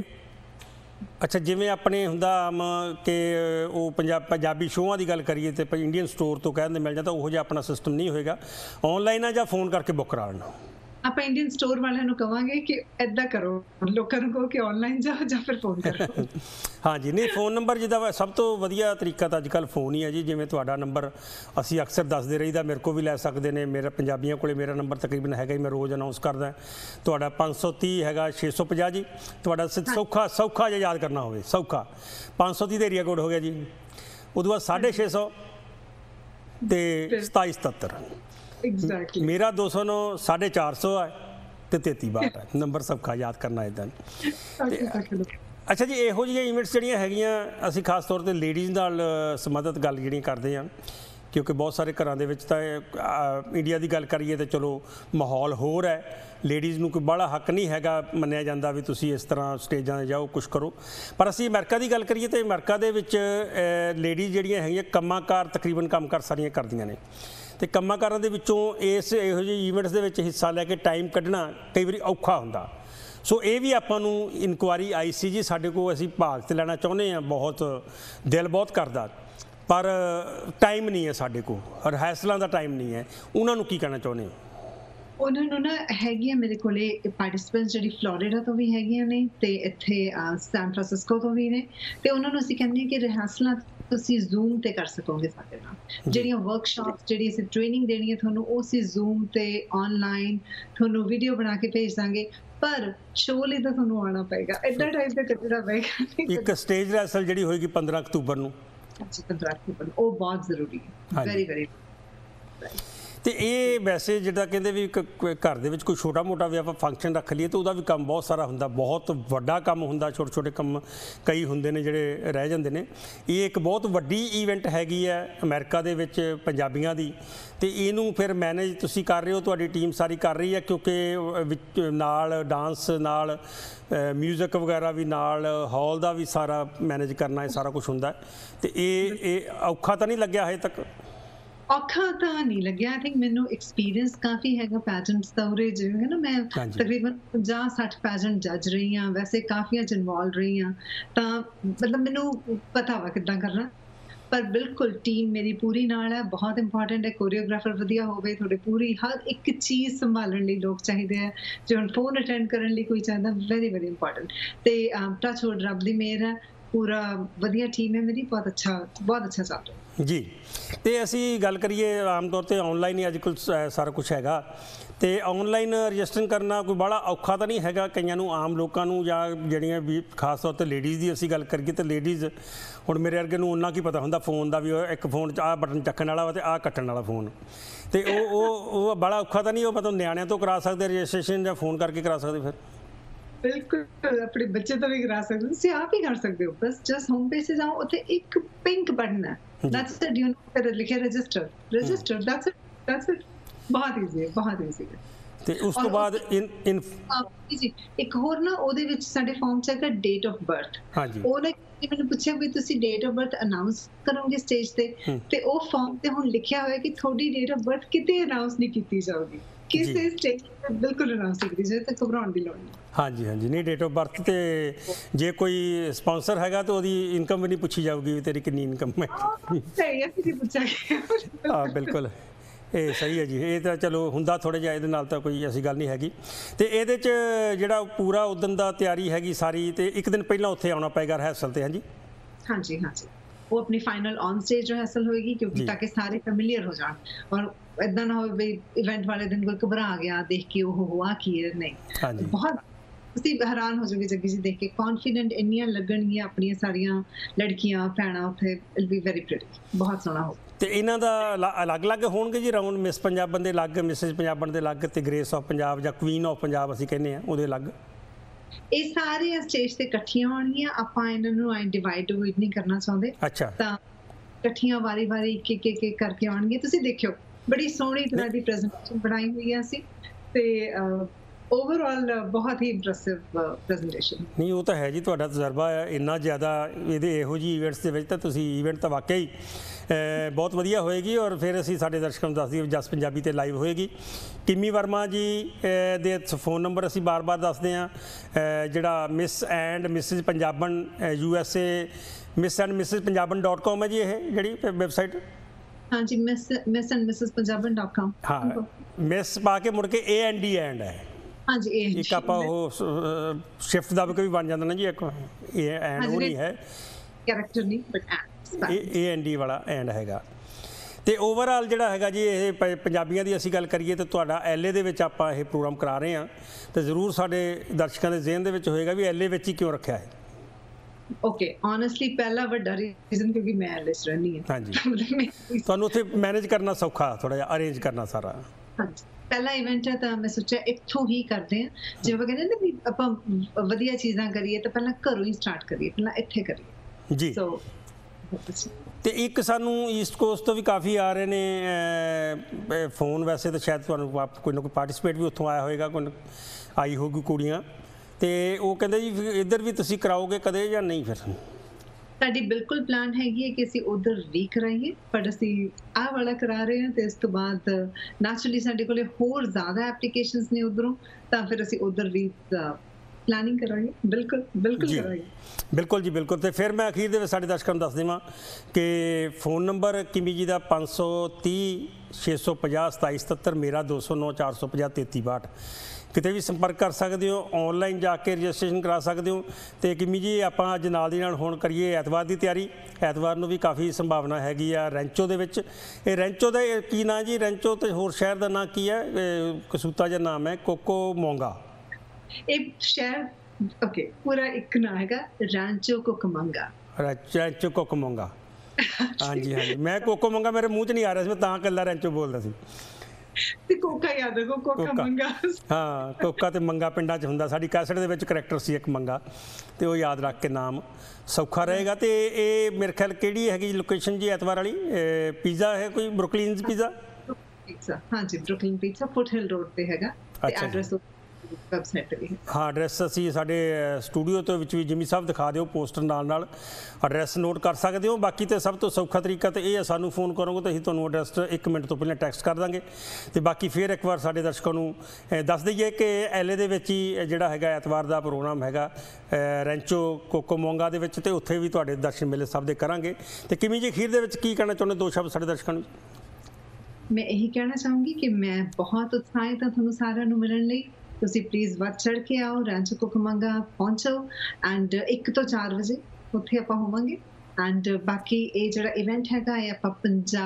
ਅੱਛਾ ਜਿਵੇਂ ਆਪਣੇ ਹੁੰਦਾ ਆਮ ਕਿ ਉਹ ਪੰਜਾਬੀ ਸ਼ੋਆਂ ਦੀ ਗੱਲ ਕਰੀਏ ਤੇ ਇੰਡੀਅਨ ਸਟੋਰ ਤੋਂ ਕਹਿੰਦੇ ਮਿਲ ਜਾਂਦਾ, ਉਹੋ ਜਿਹਾ ਆਪਣਾ ਸਿਸਟਮ ਨਹੀਂ ਹੋਏਗਾ, ਆਨਲਾਈਨ ਆ ਜਾਂ ਫੋਨ ਕਰਕੇ ਬੁੱਕ ਕਰਾ ਲੈਣਾ। ਆਪਾਂ ਇੰਡੀਅਨ ਸਟੋਰ ਵਾਲਿਆਂ ਨੂੰ ਕਵਾਂਗੇ ਕਿ ਇੱਦਾਂ ਕਰੋ, ਲੋਕਾਂ ਨੂੰ ਕਹੋ ਕਿ ਆਨਲਾਈਨ ਜਾਓ ਜਾਂ ਫਿਰ ਫੋਨ ਕਰੋ। ਹਾਂਜੀ ਨਹੀਂ ਫੋਨ ਨੰਬਰ ਜਿੱਦਾਂ ਸਭ ਤੋਂ ਵਧੀਆ ਤਰੀਕਾ ਤਾਂ ਅੱਜ ਕੱਲ੍ਹ ਫੋਨ ਹੀ ਹੈ ਜੀ। ਜਿਵੇਂ ਤੁਹਾਡਾ ਨੰਬਰ ਅਸੀਂ ਅਕਸਰ ਦੱਸਦੇ ਰਹੀਦਾ, ਮੇਰੇ ਕੋਲ ਵੀ ਲੈ ਸਕਦੇ ਨੇ, ਮੇਰਾ ਪੰਜਾਬੀਆਂ ਕੋਲੇ ਮੇਰਾ ਨੰਬਰ ਤਕਰੀਬਨ ਹੈਗਾ ਹੀ, ਮੈਂ ਰੋਜ਼ ਅਨਾਉਂਸ ਕਰਦਾ। ਤੁਹਾਡਾ 530 ਹੈਗਾ 650 ਜੀ, ਤੁਹਾਡਾ ਸੌਖਾ ਜਿਹਾ ਯਾਦ ਕਰਨਾ ਹੋਵੇ, ਸੌਖਾ 530 ਦਾ ਏਰੀਆ ਕੋਡ ਹੋ ਗਿਆ ਜੀ। ਉਦੋਂ ਬਾਅਦ 650 ਤੇ 2777 ਐਗਜ਼ੈਕਟਲੀ ਮੇਰਾ 209 450 ਹੈ ਤੇ 3362 ਹੈ ਨੰਬਰ ਸੌਖਾ ਯਾਦ ਕਰਨਾ ਇਦਾਂ। ਅੱਛਾ ਜੀ ਇਹੋ ਜਿਹੀਆਂ ਇਵੈਂਟਸ ਜਿਹੜੀਆਂ ਹੈਗੀਆਂ ਅਸੀਂ ਖਾਸ ਤੌਰ ਤੇ ਲੇਡੀਜ਼ ਨਾਲ ਸੰਬੰਧਿਤ ਗੱਲ ਜਿਹੜੀਆਂ ਕਰਦੇ ਹਾਂ, ਕਿਉਂਕਿ ਬਹੁਤ ਸਾਰੇ ਘਰਾਂ ਦੇ ਵਿੱਚ ਤਾਂ ਇੰਡੀਆ ਦੀ ਗੱਲ ਕਰੀਏ ਤਾਂ ਚਲੋ ਮਾਹੌਲ ਹੋਰ ਹੈ, ਲੇਡੀਜ਼ ਨੂੰ ਕੋਈ ਬਾਹਲਾ ਹੱਕ ਨਹੀਂ ਹੈਗਾ ਮੰਨਿਆ ਜਾਂਦਾ ਵੀ ਤੁਸੀਂ ਇਸ ਤਰ੍ਹਾਂ ਸਟੇਜਾਂ 'ਤੇ ਜਾਓ ਕੁਛ ਕਰੋ। ਪਰ ਅਸੀਂ ਅਮਰੀਕਾ ਦੀ ਗੱਲ ਕਰੀਏ ਤਾਂ ਅਮਰੀਕਾ ਦੇ ਵਿੱਚ ਲੇਡੀਜ਼ ਜਿਹੜੀਆਂ ਹੈਗੀਆਂ ਕੰਮਾਂ-ਕਾਰ ਤਕਰੀਬਨ ਕੰਮ-ਕਾਰ ਸਾਰੀਆਂ ਕਰਦੀਆਂ ਨੇ ਤੇ ਕੰਮਾਂ-ਕਾਰਾਂ ਦੇ ਵਿੱਚੋਂ ਇਹੋ ਜਿਹੇ ਈਵੈਂਟਸ ਦੇ ਵਿੱਚ ਹਿੱਸਾ ਲੈ ਕੇ ਟਾਈਮ ਕੱਢਣਾ ਕਈ ਵਾਰੀ ਔਖਾ ਹੁੰਦਾ। ਸੋ ਇਹ ਵੀ ਆਪਾਂ ਨੂੰ ਇਨਕੁਆਇਰੀ ਆਈ ਸੀ ਜੀ ਸਾਡੇ ਕੋਲ, ਅਸੀਂ ਭਾਗ ਤੇ ਲੈਣਾ ਚਾਹੁੰਦੇ ਹਾਂ, ਬਹੁਤ ਦਿਲ ਬਹੁਤ ਕਰਦਾ ਪਰ ਟਾਈਮ ਨਹੀਂ ਹੈ ਸਾਡੇ ਕੋਲ, ਰਿਹਰਸਲਾਂ ਦਾ ਟਾਈਮ ਨਹੀਂ ਹੈ। ਉਹਨਾਂ ਨੂੰ ਕੀ ਕਹਿਣਾ ਚਾਹੁੰਦੇ ਹੋ? ਉਹਨਾਂ ਨੂੰ ਨਾ ਹੈਗੀਆਂ ਮੇਰੇ ਕੋਲੇ ਪਾਰਟਿਸਿਪੈਂਟਸ ਜਿਹੜੀ ਫਲੋਰੀਡਾ ਤੋਂ ਵੀ ਹੈਗੀਆਂ ਨੇ ਤੇ ਇੱਥੇ ਸੈਨ ਫਰਾਂਸਿਸਕੋ ਤੋਂ ਵੀ ਨੇ, ਤੇ ਉਹਨਾਂ ਨੂੰ ਅਸੀਂ ਕਹਿੰਦੇ ਹਾਂ ਕਿ ਰਿਹਰਸਲਾਂ ਤੁਸੀਂ ਜ਼ੂਮ ਤੇ ਕਰ ਸਕੋਗੇ ਸਾਡੇ ਨਾਲ। ਜਿਹੜੀਆਂ ਵਰਕਸ਼ਾਪਸ ਜਿਹੜੀ ਅਸੀਂ ਟ੍ਰੇਨਿੰਗ ਦੇਣੀ ਹੈ ਤੁਹਾਨੂੰ, ਉਹ ਅਸੀਂ ਜ਼ੂਮ ਤੇ ਆਨਲਾਈਨ ਤੁਹਾਨੂੰ ਵੀਡੀਓ ਬਣਾ ਕੇ ਭੇਜ ਦਾਂਗੇ, ਪਰ ਸ਼ੋਅ ਲਈ ਤਾਂ ਤੁਹਾਨੂੰ ਆਉਣਾ ਪਏਗਾ, ਐਡਾ ਟਾਈਮ ਤੇ ਕੱਢਣਾ ਪਏਗਾ। ਇੱਕ ਸਟੇਜ ਰਿਹਰਸਲ ਜਿਹੜੀ ਹੋਏਗੀ 15 ਅਕਤੂਬਰ ਨੂੰ, 15 ਅਕਤੂਬਰ, ਉਹ ਬਹੁਤ ਜ਼ਰੂਰੀ ਹੈ, ਵੈਰੀ ਵੈਰੀ। ਤੇ ਇਹ ਵੈਸੇ ਜਿੱਦਾਂ ਕਹਿੰਦੇ ਵੀ ਘਰ ਦੇ ਵਿੱਚ ਕੋਈ ਛੋਟਾ ਮੋਟਾ ਵੀ ਆਪਾਂ ਫੰਕਸ਼ਨ ਰੱਖ ਲਈਏ ਤਾਂ ਉਹਦਾ ਵੀ ਕੰਮ ਬਹੁਤ ਸਾਰਾ ਹੁੰਦਾ, ਬਹੁਤ ਵੱਡਾ ਕੰਮ ਹੁੰਦਾ, ਛੋਟੇ ਛੋਟੇ ਕੰਮ ਕਈ ਹੁੰਦੇ ਨੇ ਜਿਹੜੇ ਰਹਿ ਜਾਂਦੇ ਨੇ। ਇਹ ਇੱਕ ਬਹੁਤ ਵੱਡੀ ਈਵੈਂਟ ਹੈਗੀ ਹੈ ਅਮਰੀਕਾ ਦੇ ਵਿੱਚ ਪੰਜਾਬੀਆਂ ਦੀ, ਤੇ ਇਹਨੂੰ ਫਿਰ ਮੈਨੇਜ ਤੁਸੀਂ ਕਰ ਰਹੇ ਹੋ, ਤੁਹਾਡੀ ਟੀਮ ਸਾਰੀ ਕਰ ਰਹੀ ਹੈ, ਕਿਉਂਕਿ ਵਿੱਚ ਨਾਲ ਡਾਂਸ ਨਾਲ ਮਿਊਜ਼ਿਕ ਵਗੈਰਾ ਵੀ ਨਾਲ, ਹਾਲ ਦਾ ਵੀ ਸਾਰਾ ਮੈਨੇਜ ਕਰਨਾ, ਇਹ ਸਾਰਾ ਕੁਝ ਹੁੰਦਾ ਤੇ ਇਹ ਔਖਾ ਤਾਂ ਨਹੀਂ ਲੱਗਿਆ ਹਜੇ ਤੱਕ? ਔਖਾ ਤਾਂ ਨਹੀਂ ਲੱਗਿਆ। ਆਈ ਥਿੰਕ ਮੈਨੂੰ ਐਕਸਪੀਰੀਅੰਸ ਕਾਫੀ ਹੈਗਾ ਪੈਜੈਂਟਸ ਦਾ ਉਰੇ, ਜਿਵੇਂ ਨਾ ਮੈਂ ਤਕਰੀਬਨ 50-60 ਪੈਜੈਂਟ ਜੱਜ ਰਹੀ ਹਾਂ, ਵੈਸੇ ਕਾਫੀਆਂ ਚ ਇਨਵੋਲਵ ਰਹੀ ਹਾਂ, ਤਾਂ ਮਤਲਬ ਮੈਨੂੰ ਪਤਾ ਵਾ ਕਿੱਦਾਂ ਕਰਨਾ। ਪਰ ਬਿਲਕੁਲ ਟੀਮ ਮੇਰੀ ਪੂਰੀ ਨਾਲ ਹੈ, ਬਹੁਤ ਇੰਪੋਰਟੈਂਟ ਹੈ, ਕੋਰੀਓਗ੍ਰਾਫਰ ਵਧੀਆ ਹੋਵੇ, ਤੁਹਾਡੇ ਪੂਰੀ ਹਰ ਇੱਕ ਚੀਜ਼ ਸੰਭਾਲਣ ਲਈ ਲੋਕ ਚਾਹੀਦੇ ਆ, ਜੇ ਹੁਣ ਫੋਨ ਅਟੈਂਡ ਕਰਨ ਲਈ ਕੋਈ ਚਾਹੁੰਦਾ, ਵੈਰੀ ਵੈਰੀ ਇੰਪੋਰਟੈਂਟ। ਤੇ ਟੱਚਵੁੱਡ ਰੱਬ ਦੀ ਮਿਹਰ ਹੈ, ਪੂਰਾ ਵਧੀਆ ਟੀਮ ਹੈ ਮੇਰੀ, ਬਹੁਤ ਅੱਛਾ ਚੱਲ ਰਿਹਾ ਜੀ। ਤੇ ਅਸੀਂ ਗੱਲ ਕਰੀਏ ਆਮ ਤੌਰ ਤੇ ਆਨਲਾਈਨ ਹੀ ਅੱਜ ਕੱਲ੍ਹ ਸਾਰਾ ਕੁਝ ਹੈਗਾ, ਤੇ ਆਨਲਾਈਨ ਰਜਿਸਟਰਿੰਗ ਕਰਨਾ ਕੋਈ ਬੜਾ ਔਖਾ ਤਾਂ ਨਹੀਂ ਹੈਗਾ ਕਈਆਂ ਨੂੰ, ਆਮ ਲੋਕਾਂ ਨੂੰ, ਜਾਂ ਜਿਹੜੀਆਂ ਵੀ ਖਾਸ ਤੌਰ ਤੇ ਲੇਡੀਜ਼ ਦੀ ਅਸੀਂ ਗੱਲ ਕਰੀਏ ਤਾਂ ਲੇਡੀਜ਼ ਹੁਣ ਮੇਰੇ ਵਰਗੇ ਨੂੰ ਉਹਨਾਂ ਕੀ ਪਤਾ ਹੁੰਦਾ ਫੋਨ ਦਾ ਵੀ, ਇੱਕ ਫੋਨ 'ਚ ਆਹ ਬਟਨ ਚੱਕਣ ਵਾਲਾ ਵਾ ਤੇ ਆਹ ਕੱਟਣ ਵਾਲਾ ਫੋਨ, ਤੇ ਉਹ ਬੜਾ ਔਖਾ ਤਾਂ ਨਹੀਂ, ਉਹ ਮਤਲਬ ਨਿਆਣਿਆਂ ਤੋਂ ਕਰਾ ਸਕਦੇ ਰਜਿਸਟ੍ਰੇਸ਼ਨ ਜਾਂ ਫੋਨ ਕਰਕੇ ਕਰਾ ਸਕਦੇ? ਫਿਰ ਬਿਲਕੁਲ ਆਪਣੇ ਬੱਚੇ ਤੋਂ ਵੀ ਕਰਾ ਸਕਦੇ, ਤੁਸੀਂ ਆਪ ਹੀ ਕਰ ਸਕਦੇ ਹੋ। ਬਸ ਜਸਟ ਹੋਮ ਪੇਜ ਤੇ ਜਾਓ, ਉੱਥੇ ਇੱਕ ਪਿੰਕ ਬਟਨ ਹੈ, ਦੈਟਸ ਇਟ, ਯੂ ਨੋ, ਲਿਖਿਆ ਰਜਿਸਟਰ, ਦੈਟਸ ਇਟ, ਬਹੁਤ ਈਜ਼ੀ ਹੈ, ਬਹੁਤ ਈਜ਼ੀ ਹੈ। ਤੇ ਉਸ ਤੋਂ ਬਾਅਦ ਜੀ ਇੱਕ ਹੋਰ ਨਾ ਉਹਦੇ ਵਿੱਚ ਸਾਡੇ ਫਾਰਮ 'ਚ ਹੈਗਾ ਡੇਟ ਆਫ ਬਰਥ। ਉਹਨੇ ਮੈਨੂੰ ਪੁੱਛਿਆ ਵੀ ਤੁਸੀਂ ਡੇਟ ਆਫ ਬਰਥ ਅਨਾਉਂਸ ਕਰੋਗੇ ਸਟੇਜ ਤੇ ਉਹ ਫਾਰਮ ਤੇ ਹੁਣ ਲਿਖਿਆ ਹੋਇਆ ਕਿ ਤੁਹਾਡੀ ਡੇਟ ਆਫ ਬਰਥ ਕਿਤੇ ਅਨਾਉਂਸ ਨਹੀਂ ਕੀਤੀ ਜਾਊਗੀ, ਕਿਸੇ ਸਟੇਜ ਤੇ ਬਿਲਕੁਲ ਅਨਾਉਂਸ ਨਹੀਂ ਕੀਤੀ ਜਾਊਗੀ, ਤੇ ਘਬਰਾਉਣ ਦੀ ਲੋੜ ਨਹੀਂ। ਹਾਂਜੀ ਨਹੀਂ ਡੇਟ ਆਫ ਬਰਥ ਤੇ ਜੇ ਕੋਈ ਸਪਾਂਸਰ ਹੈਗਾ ਤਾਂ ਉਹਦੀ ਇਨਕਮ ਵੀ ਨਹੀਂ ਪੁੱਛੀ ਜਾਊਗੀ ਵੀ ਤੇਰੀ ਕਿੰਨੀ ਇਨਕਮ ਹੈ। ਸਹੀ ਹੈ, ਤੁਸੀਂ ਪੁੱਛਾਂਗੇ। ਹਾਂ ਬਿਲਕੁਲ, ਇਹ ਸਹੀ ਹੈ ਜੀ। ਇਹ ਤਾਂ ਚਲੋ ਹੁੰਦਾ ਥੋੜ੍ਹਾ ਜਿਹਾ, ਇਹਦੇ ਨਾਲ ਤਾਂ ਕੋਈ ਐਸੀ ਗੱਲ ਨਹੀਂ ਹੈਗੀ। ਤੇ ਇਹਦੇ 'ਚ ਜਿਹੜਾ ਪੂਰਾ ਉਦਣ ਦਾ ਤਿਆਰੀ ਹੈਗੀ ਸਾਰੀ, ਤੇ ਇੱਕ ਦਿਨ ਪਹਿਲਾਂ ਉੱਥੇ ਆਉਣਾ ਪਏਗਾ ਰਿਹਰਸਲ ਤੇ? ਹਾਂਜੀ, ਉਹ ਆਪਣੀ ਫਾਈਨਲ ਔਨ ਸਟੇਜ ਰਿਹਰਸਲ ਹੋਏਗੀ, ਕਿਉਂਕਿ ਤਾਂ ਕਿ ਸਾਰੇ ਫੈਮਿਲੀਅਰ ਹੋ ਜਾਣ, ਔਰ ਇਦਾਂ ਨਾ ਹੋਵੇ ਵੀ ਇਵੈਂਟ ਵਾਲੇ ਦਿਨ ਕੋਈ ਘਬਰਾ ਗਿਆ ਦੇਖ ਕੇ ਉਹ ਹੋਆ ਕੀ ਹੈ, ਨਹੀਂ। ਬਹੁਤ ਤੁਸੀਂ ਹੈਰਾਨ ਹੋ ਜਾਓਗੇ ਜੱਗੀ ਜੀ ਦੇਖ ਕੇ, ਕੌਨਫੀਡੈਂਟ ਇੰਨੀਆਂ ਲੱਗਣਗੀਆਂ ਆਪਣੀਆਂ ਸਾਰੀਆਂ ਲੜਕੀਆਂ ਭੈਣਾਂ ਉੱਥੇ, ਇਟ ਬੀ ਵੈਰੀ ਪ੍ਰੀਟੀ, ਬਹੁਤ ਸੋਹਣਾ ਹੋ। ਤੇ ਇਹਨਾਂ ਦਾ ਅਲੱਗ-ਅਲੱਗ ਹੋਣਗੇ ਜੀ ਰਾਊਂਡ? ਮਿਸ ਪੰਜਾਬਣ ਦੇ ਅਲੱਗ, ਮਿਸਿਸ ਪੰਜਾਬਣ ਦੇ ਅਲੱਗ, ਤੇ ਗ੍ਰੇਸ ਆਫ ਪੰਜਾਬ ਜਾਂ ਕੁਈਨ ਆਫ ਪੰਜਾਬ ਅਸੀਂ ਕਹਿੰਦੇ ਆ ਉਹਦੇ ਅਲੱਗ? ਇਹ ਸਾਰੇ ਸਟੇਜ ਤੇ ਇਕੱਠੀਆਂ ਹੋਣਗੀਆਂ, ਆਪਾਂ ਇਹਨਾਂ ਨੂੰ ਡਿਵਾਈਡ ਨਹੀਂ ਕਰਨਾ ਚਾਹੁੰਦੇ। ਅੱਛਾ। ਤਾਂ ਇਕੱਠੀਆਂ ਵਾਰੀ-ਵਾਰੀ ਇੱਕ ਕਰਕੇ ਆਉਣਗੇ। ਤੁਸੀਂ ਦੇਖਿਓ ਬੜੀ ਸੋਹਣੀ ਤਰ੍ਹਾਂ ਦੀ ਪ੍ਰੈਜੈਂਟੇਸ਼ਨ ਬਣਾਈ ਹੋਈ ਹੈ ਅਸੀਂ, ਤੇ ਓਵਰਆਲ ਬਹੁਤ ਹੀ ਇੰਪ੍ਰੈਸਿਵ ਪ੍ਰੈਜੈਂਟੇਸ਼ਨ। ਨਹੀਂ ਉਹ ਤਾਂ ਹੈ ਜੀ, ਤੁਹਾਡਾ ਤਜਰਬਾ ਹੈ ਇੰਨਾ ਜ਼ਿਆਦਾ ਇਹਦੇ ਇਹੋ ਜਿਹੀ ਇਵੈਂਟਸ ਦੇ ਵਿੱਚ, ਤਾਂ ਤੁਸੀਂ ਇਵੈਂਟ ਤਾਂ ਵਾਕਿਆ ਹੀ ਬਹੁਤ ਵਧੀਆ ਹੋਏਗੀ। ਔਰ ਫਿਰ ਅਸੀਂ ਸਾਡੇ ਦਰਸ਼ਕਾਂ ਨੂੰ ਦੱਸ ਦਈਏ ਜਸ ਪੰਜਾਬੀ ਤੇ ਲਾਈਵ ਹੋਏਗੀ। ਕਿਮੀ ਵਰਮਾ ਜੀ ਦੇ ਫੋਨ ਨੰਬਰ ਅਸੀਂ ਬਾਰ-ਬਾਰ ਦੱਸਦੇ ਹਾਂ, ਜਿਹੜਾ Miss and Mrs Punjaban USA miss&mrs.punjaban.com ਹੈ ਜੀ, ਇਹ ਜਿਹੜੀ ਵੈਬਸਾਈਟ। ਹਾਂਜੀ, miss&mrs.punjaban.com। ਹਾਂ, ਮਿਸ ਪਾ ਕੇ ਮੁੜ ਕੇ AND ਹੈ। ਹਾਂਜੀ, ਇੱਕ ਆਪਾਂ ਉਹ ਸ਼ਿਫਟ ਦਾ ਵੀ ਬਣ ਜਾਂਦਾ ਨਾ ਜੀ, ਇੱਕ ਐਂਡ ਉਹ ਨਹੀਂ ਹੈ, ਕੈਰੈਕਟਰ ਨਹੀਂ ਬਟ AND ਵਾਲਾ ਐਂਡ ਹੈਗਾ। ਤੇ ਓਵਰਆਲ ਜਿਹੜਾ ਹੈਗਾ ਜੀ, ਇਹ ਪੰਜਾਬੀਆਂ ਦੀ ਅਸੀਂ ਗੱਲ ਕਰੀਏ ਤਾਂ ਤੁਹਾਡਾ LA ਦੇ ਵਿੱਚ ਆਪਾਂ ਇਹ ਪ੍ਰੋਗਰਾਮ ਕਰਾ ਰਹੇ ਹਾਂ, ਤੇ ਜ਼ਰੂਰ ਸਾਡੇ ਦਰਸ਼ਕਾਂ ਦੇ ਜ਼ਿਹਨ ਦੇ ਵਿੱਚ ਹੋਏਗਾ ਵੀ LA ਵਿੱਚ ਹੀ ਕਿਉਂ ਰੱਖਿਆ ਹੈ। ਓਕੇ, ਓਨੈਸਟਲੀ ਪਹਿਲਾ ਵੱਡਾ ਰੀਜ਼ਨ ਕਿਉਂਕਿ ਮੈਂ LA 'ਚ ਰਹਿੰਦੀ ਹਾਂ। ਹਾਂਜੀ, ਤੁਹਾਨੂੰ ਉੱਥੇ ਮੈਨੇਜ ਕਰਨਾ ਸੌਖਾ, ਥੋੜਾ ਜਿਹਾ ਅਰੇਂਜ ਕਰਨਾ ਸਾਰਾ। ਹਾਂਜੀ, ਪਹਿਲਾ ਇਵੈਂਟ ਹੈ ਤਾਂ ਮੈਂ ਸੋਚਿਆ ਇੱਥੋਂ ਹੀ ਕਰਦੇ ਹਾਂ। ਜਿਵੇਂ ਆਪਾਂ ਕਹਿੰਦੇ ਨਾ ਵੀ ਆਪਾਂ ਵਧੀਆ ਚੀਜ਼ਾਂ ਕਰੀਏ ਤਾਂ ਪਹਿਲਾਂ ਘਰੋਂ ਹੀ ਸਟਾਰਟ ਕਰੀਏ, ਪਹਿਲਾਂ ਇੱਥੇ ਕਰੀਏ ਜੀ। ਤੇ ਇੱਕ ਸਾਨੂੰ ਈਸਟ ਕੋਸਟ ਤੋਂ ਵੀ ਕਾਫੀ ਆ ਰਹੇ ਨੇ ਫੋਨ, ਵੈਸੇ ਤਾਂ ਸ਼ਾਇਦ ਤੁਹਾਨੂੰ ਕੋਈ ਨਾ ਕੋਈ ਪਾਰਟਿਸਿਪੇਟ ਵੀ ਉੱਥੋਂ ਆਇਆ ਹੋਏਗਾ, ਕੋਈ ਆਈ ਹੋਊਗੀ ਕੁੜੀਆਂ, ਤੇ ਉਹ ਕਹਿੰਦੇ ਜੀ ਇੱਧਰ ਵੀ ਤੁਸੀਂ ਕਰਾਓਗੇ ਕਦੇ ਜਾਂ ਨਹੀਂ? ਫਿਰ ਸਾਡੀ ਬਿਲਕੁਲ ਪਲਾਨ ਹੈਗੀ ਹੈ ਕਿ ਅਸੀਂ ਉਧਰ ਵੀ ਕਰਾਈਏ, ਪਰ ਅਸੀਂ ਆਹ ਵਾਲਾ ਕਰਾ ਰਹੇ ਹਾਂ, ਤੇ ਇਸ ਤੋਂ ਬਾਅਦ ਨੈਚੁਰਲੀ ਸਾਡੇ ਕੋਲੇ ਹੋਰ ਜ਼ਿਆਦਾ ਐਪਲੀਕੇਸ਼ਨਸ ਨੇ ਉਧਰੋਂ, ਤਾਂ ਫਿਰ ਅਸੀਂ ਉਧਰ ਵੀ ਪਲਾਨਿੰਗ ਕਰਾਂਗੇ। ਬਿਲਕੁਲ ਕਰਾਂਗੇ। ਬਿਲਕੁਲ ਜੀ, ਬਿਲਕੁਲ। ਤੇ ਫਿਰ ਮੈਂ ਅਖੀਰ ਦੇ ਵਿੱਚ ਸਾਡੇ ਦਰਸ਼ਕਾਂ ਨੂੰ ਦੱਸ ਦੇਵਾਂ ਕਿ ਫੋਨ ਨੰਬਰ ਕਿਮੀ ਜੀ ਦਾ 530 650 2777, ਮੇਰਾ 209 450 3362। ਕਿਤੇ ਵੀ ਸੰਪਰਕ ਕਰ ਸਕਦੇ ਹੋ, ਆਨਲਾਈਨ ਜਾ ਕੇ ਰਜਿਸਟ੍ਰੇਸ਼ਨ ਕਰਾ ਸਕਦੇ ਹੋ। ਤੇ ਕਿਮੀ ਜੀ ਆਪਾਂ ਅੱਜ ਨਾਲ ਦੀ ਨਾਲ ਹੁਣ ਕਰੀਏ ਐਤਵਾਰ ਦੀ ਤਿਆਰੀ। ਐਤਵਾਰ ਨੂੰ ਵੀ ਕਾਫੀ ਸੰਭਾਵਨਾ ਹੈਗੀ ਆ ਰੈਂਚੋ ਦੇ ਵਿੱਚ। ਇਹ ਰੈਂਚੋ ਦਾ ਕੀ ਨਾਂ ਜੀ? ਰੈਂਚੋ ਤੇ ਹੋਰ ਸ਼ਹਿਰ ਦਾ ਨਾਂ ਕੀ ਹੈ? ਕਸੂਤਾ ਜਿਹਾ ਨਾਮ ਹੈ, ਕੋਕੋਮੋਂਗਾ। ਇਹ ਸ਼ਹਿਰ ਓਕੇ ਪੂਰਾ ਇੱਕ ਨਾਂ ਹੈਗਾ, ਰੈਂਚੋ ਕੋਕੋਮੋਂਗਾ। ਰੈਂਚੋ ਕੋਕੋਮੋਂਗਾ। ਹਾਂਜੀ, ਮੈਂ ਕੋਕੋਮੋਂਗਾ ਮੇਰੇ ਮੂੰਹ 'ਚ ਨਹੀਂ ਆ ਰਿਹਾ ਸੀ, ਮੈਂ ਤਾਂ ਇਕੱਲਾ ਰੈਂਚੋ ਬੋਲਦਾ ਸੀ। ਤੇ ਕੋਕਾ ਯਾਦ ਰੱਖੋ, ਕੋਕਾ ਮੰਗਾ। ਹਾਂ, ਕੋਕਾ ਤੇ ਮੰਗਾ ਪਿੰਡਾਂ 'ਚ ਹੁੰਦਾ। ਸਾਡੀ ਕੈਸਟ ਦੇ ਵਿੱਚ ਕਰੈਕਟਰ ਸੀ ਇੱਕ ਮੰਗਾ, ਤੇ ਉਹ ਯਾਦ ਰੱਖ ਕੇ ਨਾਮ ਸੌਖਾ ਰਹੇਗਾ। ਤੇ ਇਹ ਮੇਰੇ ਖਿਆਲ ਕਿਹੜੀ ਹੈਗੀ ਲੋਕੇਸ਼ਨ ਜੀ ਐਤਵਾਰ ਵਾਲੀ? ਪੀਜ਼ਾ ਹੈ ਕੋਈ, ਬਰੁਕਲਿਨਸ ਪੀਜ਼ਾ? ਹਾਂਜੀ, ਬਰੁਕਲਿਨ ਪੀਜ਼ਾ, ਫੁੱਟਹਿਲ ਰੋਡ ਤੇ ਹੈਗਾ, ਤੇ ਐਡਰੈਸ ਵੈਬਸਾਈਟ ਤੇ ਵੀ ਹੈ। ਹਾਂ, ਐਡਰੈਸ ਅਸੀਂ ਸਾਡੇ ਸਟੂਡੀਓ ਤੋਂ ਵਿੱਚ ਵੀ ਜਿਮੀ ਸਾਹਿਬ ਦਿਖਾ ਦਿਓ ਪੋਸਟਰ ਨਾਲ ਐਡਰੈਸ ਨੋਟ ਕਰ ਸਕਦੇ ਹੋ। ਬਾਕੀ ਤੇ ਸਭ ਤੋਂ ਸੌਖਾ ਤਰੀਕਾ ਤੇ ਇਹ ਹੈ, ਸਾਨੂੰ ਫੋਨ ਕਰੋਗੇ ਤਾਂ ਅਸੀਂ ਤੁਹਾਨੂੰ ਐਡਰੈਸ 1 ਮਿੰਟ ਤੋਂ ਪਹਿਲਾਂ ਟੈਕਸਟ ਕਰ ਦਾਂਗੇ। ਤੇ ਬਾਕੀ ਫਿਰ ਇੱਕ ਵਾਰ ਸਾਡੇ ਦਰਸ਼ਕਾਂ ਨੂੰ ਦੱਸ ਦਈਏ ਕਿ LA ਦੇ ਵਿੱਚ ਹੀ ਜਿਹੜਾ ਹੈਗਾ ਐਤਵਾਰ ਦਾ ਪ੍ਰੋਗਰਾਮ ਹੈਗਾ ਰੈਂਚੋ ਕੋਕੋਮੋਂਗਾ ਦੇ ਵਿੱਚ, ਤੇ ਉੱਥੇ ਵੀ ਤੁਹਾਡੇ ਦਰਸ਼ਨ ਮੇਲੇ ਸਭ ਦੇ ਕਰਾਂਗੇ। ਤੇ ਕਿਵੇਂ ਜੀ ਅਖੀਰ ਦੇ ਵਿੱਚ ਕੀ ਕਹਿਣਾ ਚਾਹੁੰਦੇ, 2 ਸ਼ਬਦ ਸਾਡੇ ਦਰਸ਼ਕਾਂ ਨੂੰ? ਮੈਂ ਇਹੀ ਕਹਿਣਾ ਚਾਹੂੰਗੀ ਕਿ ਮੈਂ ਬਹੁਤ ਉਤਸ਼ਾਹਿਤ ਹਾਂ ਤੁਹਾਨੂੰ ਸਾਰਿਆਂ ਨੂੰ ਮਿਲਣ ਲਈ। ਤੁਸੀਂ ਪਲੀਜ਼ ਵੱਧ ਚੜ ਕੇ ਆਓ, ਰੈਂਚੋ ਕੋਕੋਮੋਂਗਾ ਪਹੁੰਚੋ, ਐਂਡ 1 ਤੋਂ 4 ਵਜੇ ਉੱਥੇ ਆਪਾਂ ਹੋਵਾਂਗੇ। ਐਂਡ ਬਾਕੀ ਇਹ ਜਿਹੜਾ ਇਵੈਂਟ ਹੈਗਾ ਇਹ ਆਪਾਂ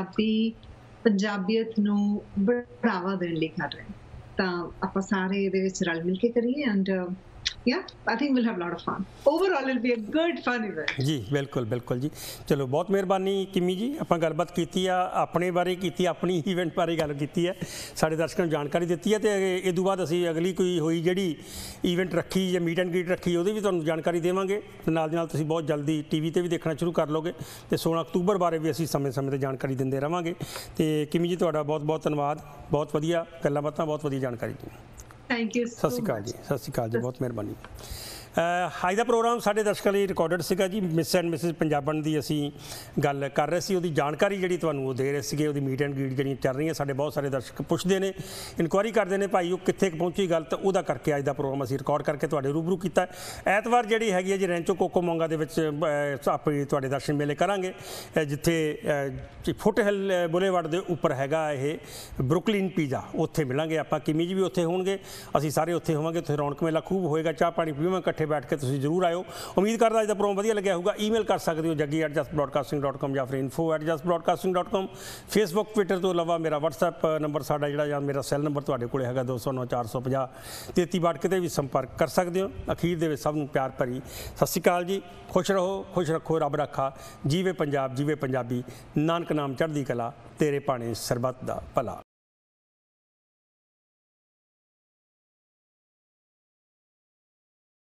ਪੰਜਾਬੀਅਤ ਨੂੰ ਬੜਾਵਾ ਦੇਣ ਲਈ ਕਰ ਰਹੇ ਹਾਂ, ਤਾਂ ਆਪਾਂ ਸਾਰੇ ਇਹਦੇ ਵਿੱਚ ਰਲ ਮਿਲ ਕੇ ਕਰੀਏ। And I think we'll have a lot of fun. Overall, it'll be a good fun event. ਜੀ ਬਿਲਕੁਲ ਜੀ। ਚਲੋ ਬਹੁਤ ਮਿਹਰਬਾਨੀ ਕਿਮੀ ਜੀ, ਆਪਾਂ ਗੱਲਬਾਤ ਕੀਤੀ ਆ, ਆਪਣੇ ਬਾਰੇ ਕੀਤੀ, ਆਪਣੀ ਇਵੈਂਟ ਬਾਰੇ ਗੱਲ ਕੀਤੀ ਹੈ, ਸਾਡੇ ਦਰਸ਼ਕਾਂ ਨੂੰ ਜਾਣਕਾਰੀ ਦਿੱਤੀ ਹੈ। ਤੇ ਇਹ ਤੋਂ ਬਾਅਦ ਅਸੀਂ ਅਗਲੀ ਕੋਈ ਹੋਈ ਜਿਹੜੀ ਇਵੈਂਟ ਰੱਖੀ ਜਾਂ ਮੀਟ ਐਂਡ ਗ੍ਰੀਟ ਰੱਖੀ, ਉਹਦੀ ਵੀ ਤੁਹਾਨੂੰ ਜਾਣਕਾਰੀ ਦੇਵਾਂਗੇ। ਤੇ ਨਾਲ ਦੀ ਨਾਲ ਤੁਸੀਂ ਬਹੁਤ ਜਲਦੀ TV ਤੇ ਵੀ ਦੇਖਣਾ ਸ਼ੁਰੂ ਕਰ ਲਓਗੇ। ਤੇ 16 ਅਕਤੂਬਰ ਬਾਰੇ ਵੀ ਅਸੀਂ ਸਮੇਂ-ਸਮੇਂ ਤੇ ਜਾਣਕਾਰੀ ਦਿੰਦੇ ਰਹਾਂਗੇ। ਤੇ ਕਿਮੀ ਜੀ ਤੁਹਾਡਾ ਬਹੁਤ ਧੰਨਵਾਦ, ਬਹੁਤ ਵਧੀਆ ਗੱਲਾਂ ਬਾਤਾਂ, ਬਹੁਤ ਵਧੀਆ ਜਾਣਕਾਰੀ। Thank you. ਸਤਿ ਸ਼੍ਰੀ ਅਕਾਲ ਜੀ। ਸਤਿ ਸ਼੍ਰੀ ਅਕਾਲ ਜੀ, ਬਹੁਤ ਮਿਹਰਬਾਨੀ। ਅੱਜ ਦਾ ਪ੍ਰੋਗਰਾਮ ਸਾਡੇ ਦਰਸ਼ਕਾਂ ਲਈ ਰਿਕਾਰਡਡ ਸੀਗਾ ਜੀ। ਮਿਸ ਐਂਡ ਮਿਸਿਜ਼ ਪੰਜਾਬਣ ਦੀ ਅਸੀਂ ਗੱਲ ਕਰ ਰਹੇ ਸੀ, ਉਹਦੀ ਜਾਣਕਾਰੀ ਜਿਹੜੀ ਤੁਹਾਨੂੰ ਉਹ ਦੇ ਰਹੇ ਸੀਗੇ। ਉਹਦੀ ਮੀਟ ਐਂਡ ਗ੍ਰੀਟ ਜਿਹੜੀਆਂ ਚੱਲ ਰਹੀਆਂ, ਸਾਡੇ ਬਹੁਤ ਸਾਰੇ ਦਰਸ਼ਕ ਪੁੱਛਦੇ ਨੇ, ਇਨਕੁਆਇਰੀ ਕਰਦੇ ਨੇ, ਭਾਈ ਉਹ ਕਿੱਥੇ ਪਹੁੰਚੀ ਗੱਲ, ਤਾਂ ਉਹਦਾ ਕਰਕੇ ਅੱਜ ਦਾ ਪ੍ਰੋਗਰਾਮ ਅਸੀਂ ਰਿਕਾਰਡ ਕਰਕੇ ਤੁਹਾਡੇ ਰੂਬਰੂ ਕੀਤਾ। ਐਤਵਾਰ ਜਿਹੜੀ ਹੈਗੀ ਹੈ ਜੀ ਰੈਂਚੋ ਕੋਕੋਮੋਂਗਾ ਦੇ ਵਿੱਚ ਆਪਣੀ ਤੁਹਾਡੇ ਦਰਸ਼ਨ ਮੇਲੇ ਕਰਾਂਗੇ, ਜਿੱਥੇ ਫੁੱਟਹਿਲ ਬੁਲੇਵਾਰਡ ਦੇ ਉੱਪਰ ਹੈਗਾ ਇਹ ਬਰੁਕਲਿਨ ਪੀਜ਼ਾ, ਉੱਥੇ ਮਿਲਾਂਗੇ ਆਪਾਂ। ਕਿਮੀ ਜੀ ਵੀ ਉੱਥੇ ਹੋਣਗੇ, ਅਸੀਂ ਸਾਰੇ ਉੱਥੇ ਹੋਵਾਂਗੇ। ਉੱਥੇ ਰੌਣਕ ਮੇਲਾ ਖੂਬ ਹੋਏਗਾ, ਚਾਹ ਪਾਣੀ ਪੀਵਾਂਗੇ ਇਕੱਠੇ ਬੈਠ ਕੇ। ਤੁਸੀਂ ਜ਼ਰੂਰ ਆਇਓ। ਉਮੀਦ ਕਰਦਾ ਅੱਜ ਦਾ ਪ੍ਰੋਗਰਾਮ ਵਧੀਆ ਲੱਗਿਆ ਹੋਊਗਾ। ਈਮੇਲ ਕਰ ਸਕਦੇ ਹੋ jaggi@justbroadcasting.com ਜਾਂ ਫਿਰ info@justbroadcasting.com। ਫੇਸਬੁੱਕ, ਟਵਿੱਟਰ ਤੋਂ ਇਲਾਵਾ ਮੇਰਾ WhatsApp ਨੰਬਰ ਸਾਡਾ ਜਿਹੜਾ ਜਾਂ ਮੇਰਾ ਸੈੱਲ ਨੰਬਰ ਤੁਹਾਡੇ ਕੋਲ ਹੈਗਾ 209 450 3362, ਕਿਤੇ ਵੀ ਸੰਪਰਕ ਕਰ ਸਕਦੇ ਹੋ। ਅਖੀਰ ਦੇ ਵਿੱਚ ਸਭ ਨੂੰ ਪਿਆਰ ਭਰੀ ਸਤਿ ਸ਼੍ਰੀ ਅਕਾਲ ਜੀ। ਖੁਸ਼ ਰਹੋ, ਖੁਸ਼ ਰੱਖੋ, ਰੱਬ ਰੱਖਾ। ਜੀਵੇ ਪੰਜਾਬ, ਜੀਵੇ ਪੰਜਾਬੀ। ਨਾਨਕ ਨਾਮ ਚੜ੍ਹਦੀ ਕਲਾ, ਤੇਰੇ ਭਾਣੇ ਸਰਬੱਤ ਦਾ ਭਲਾ।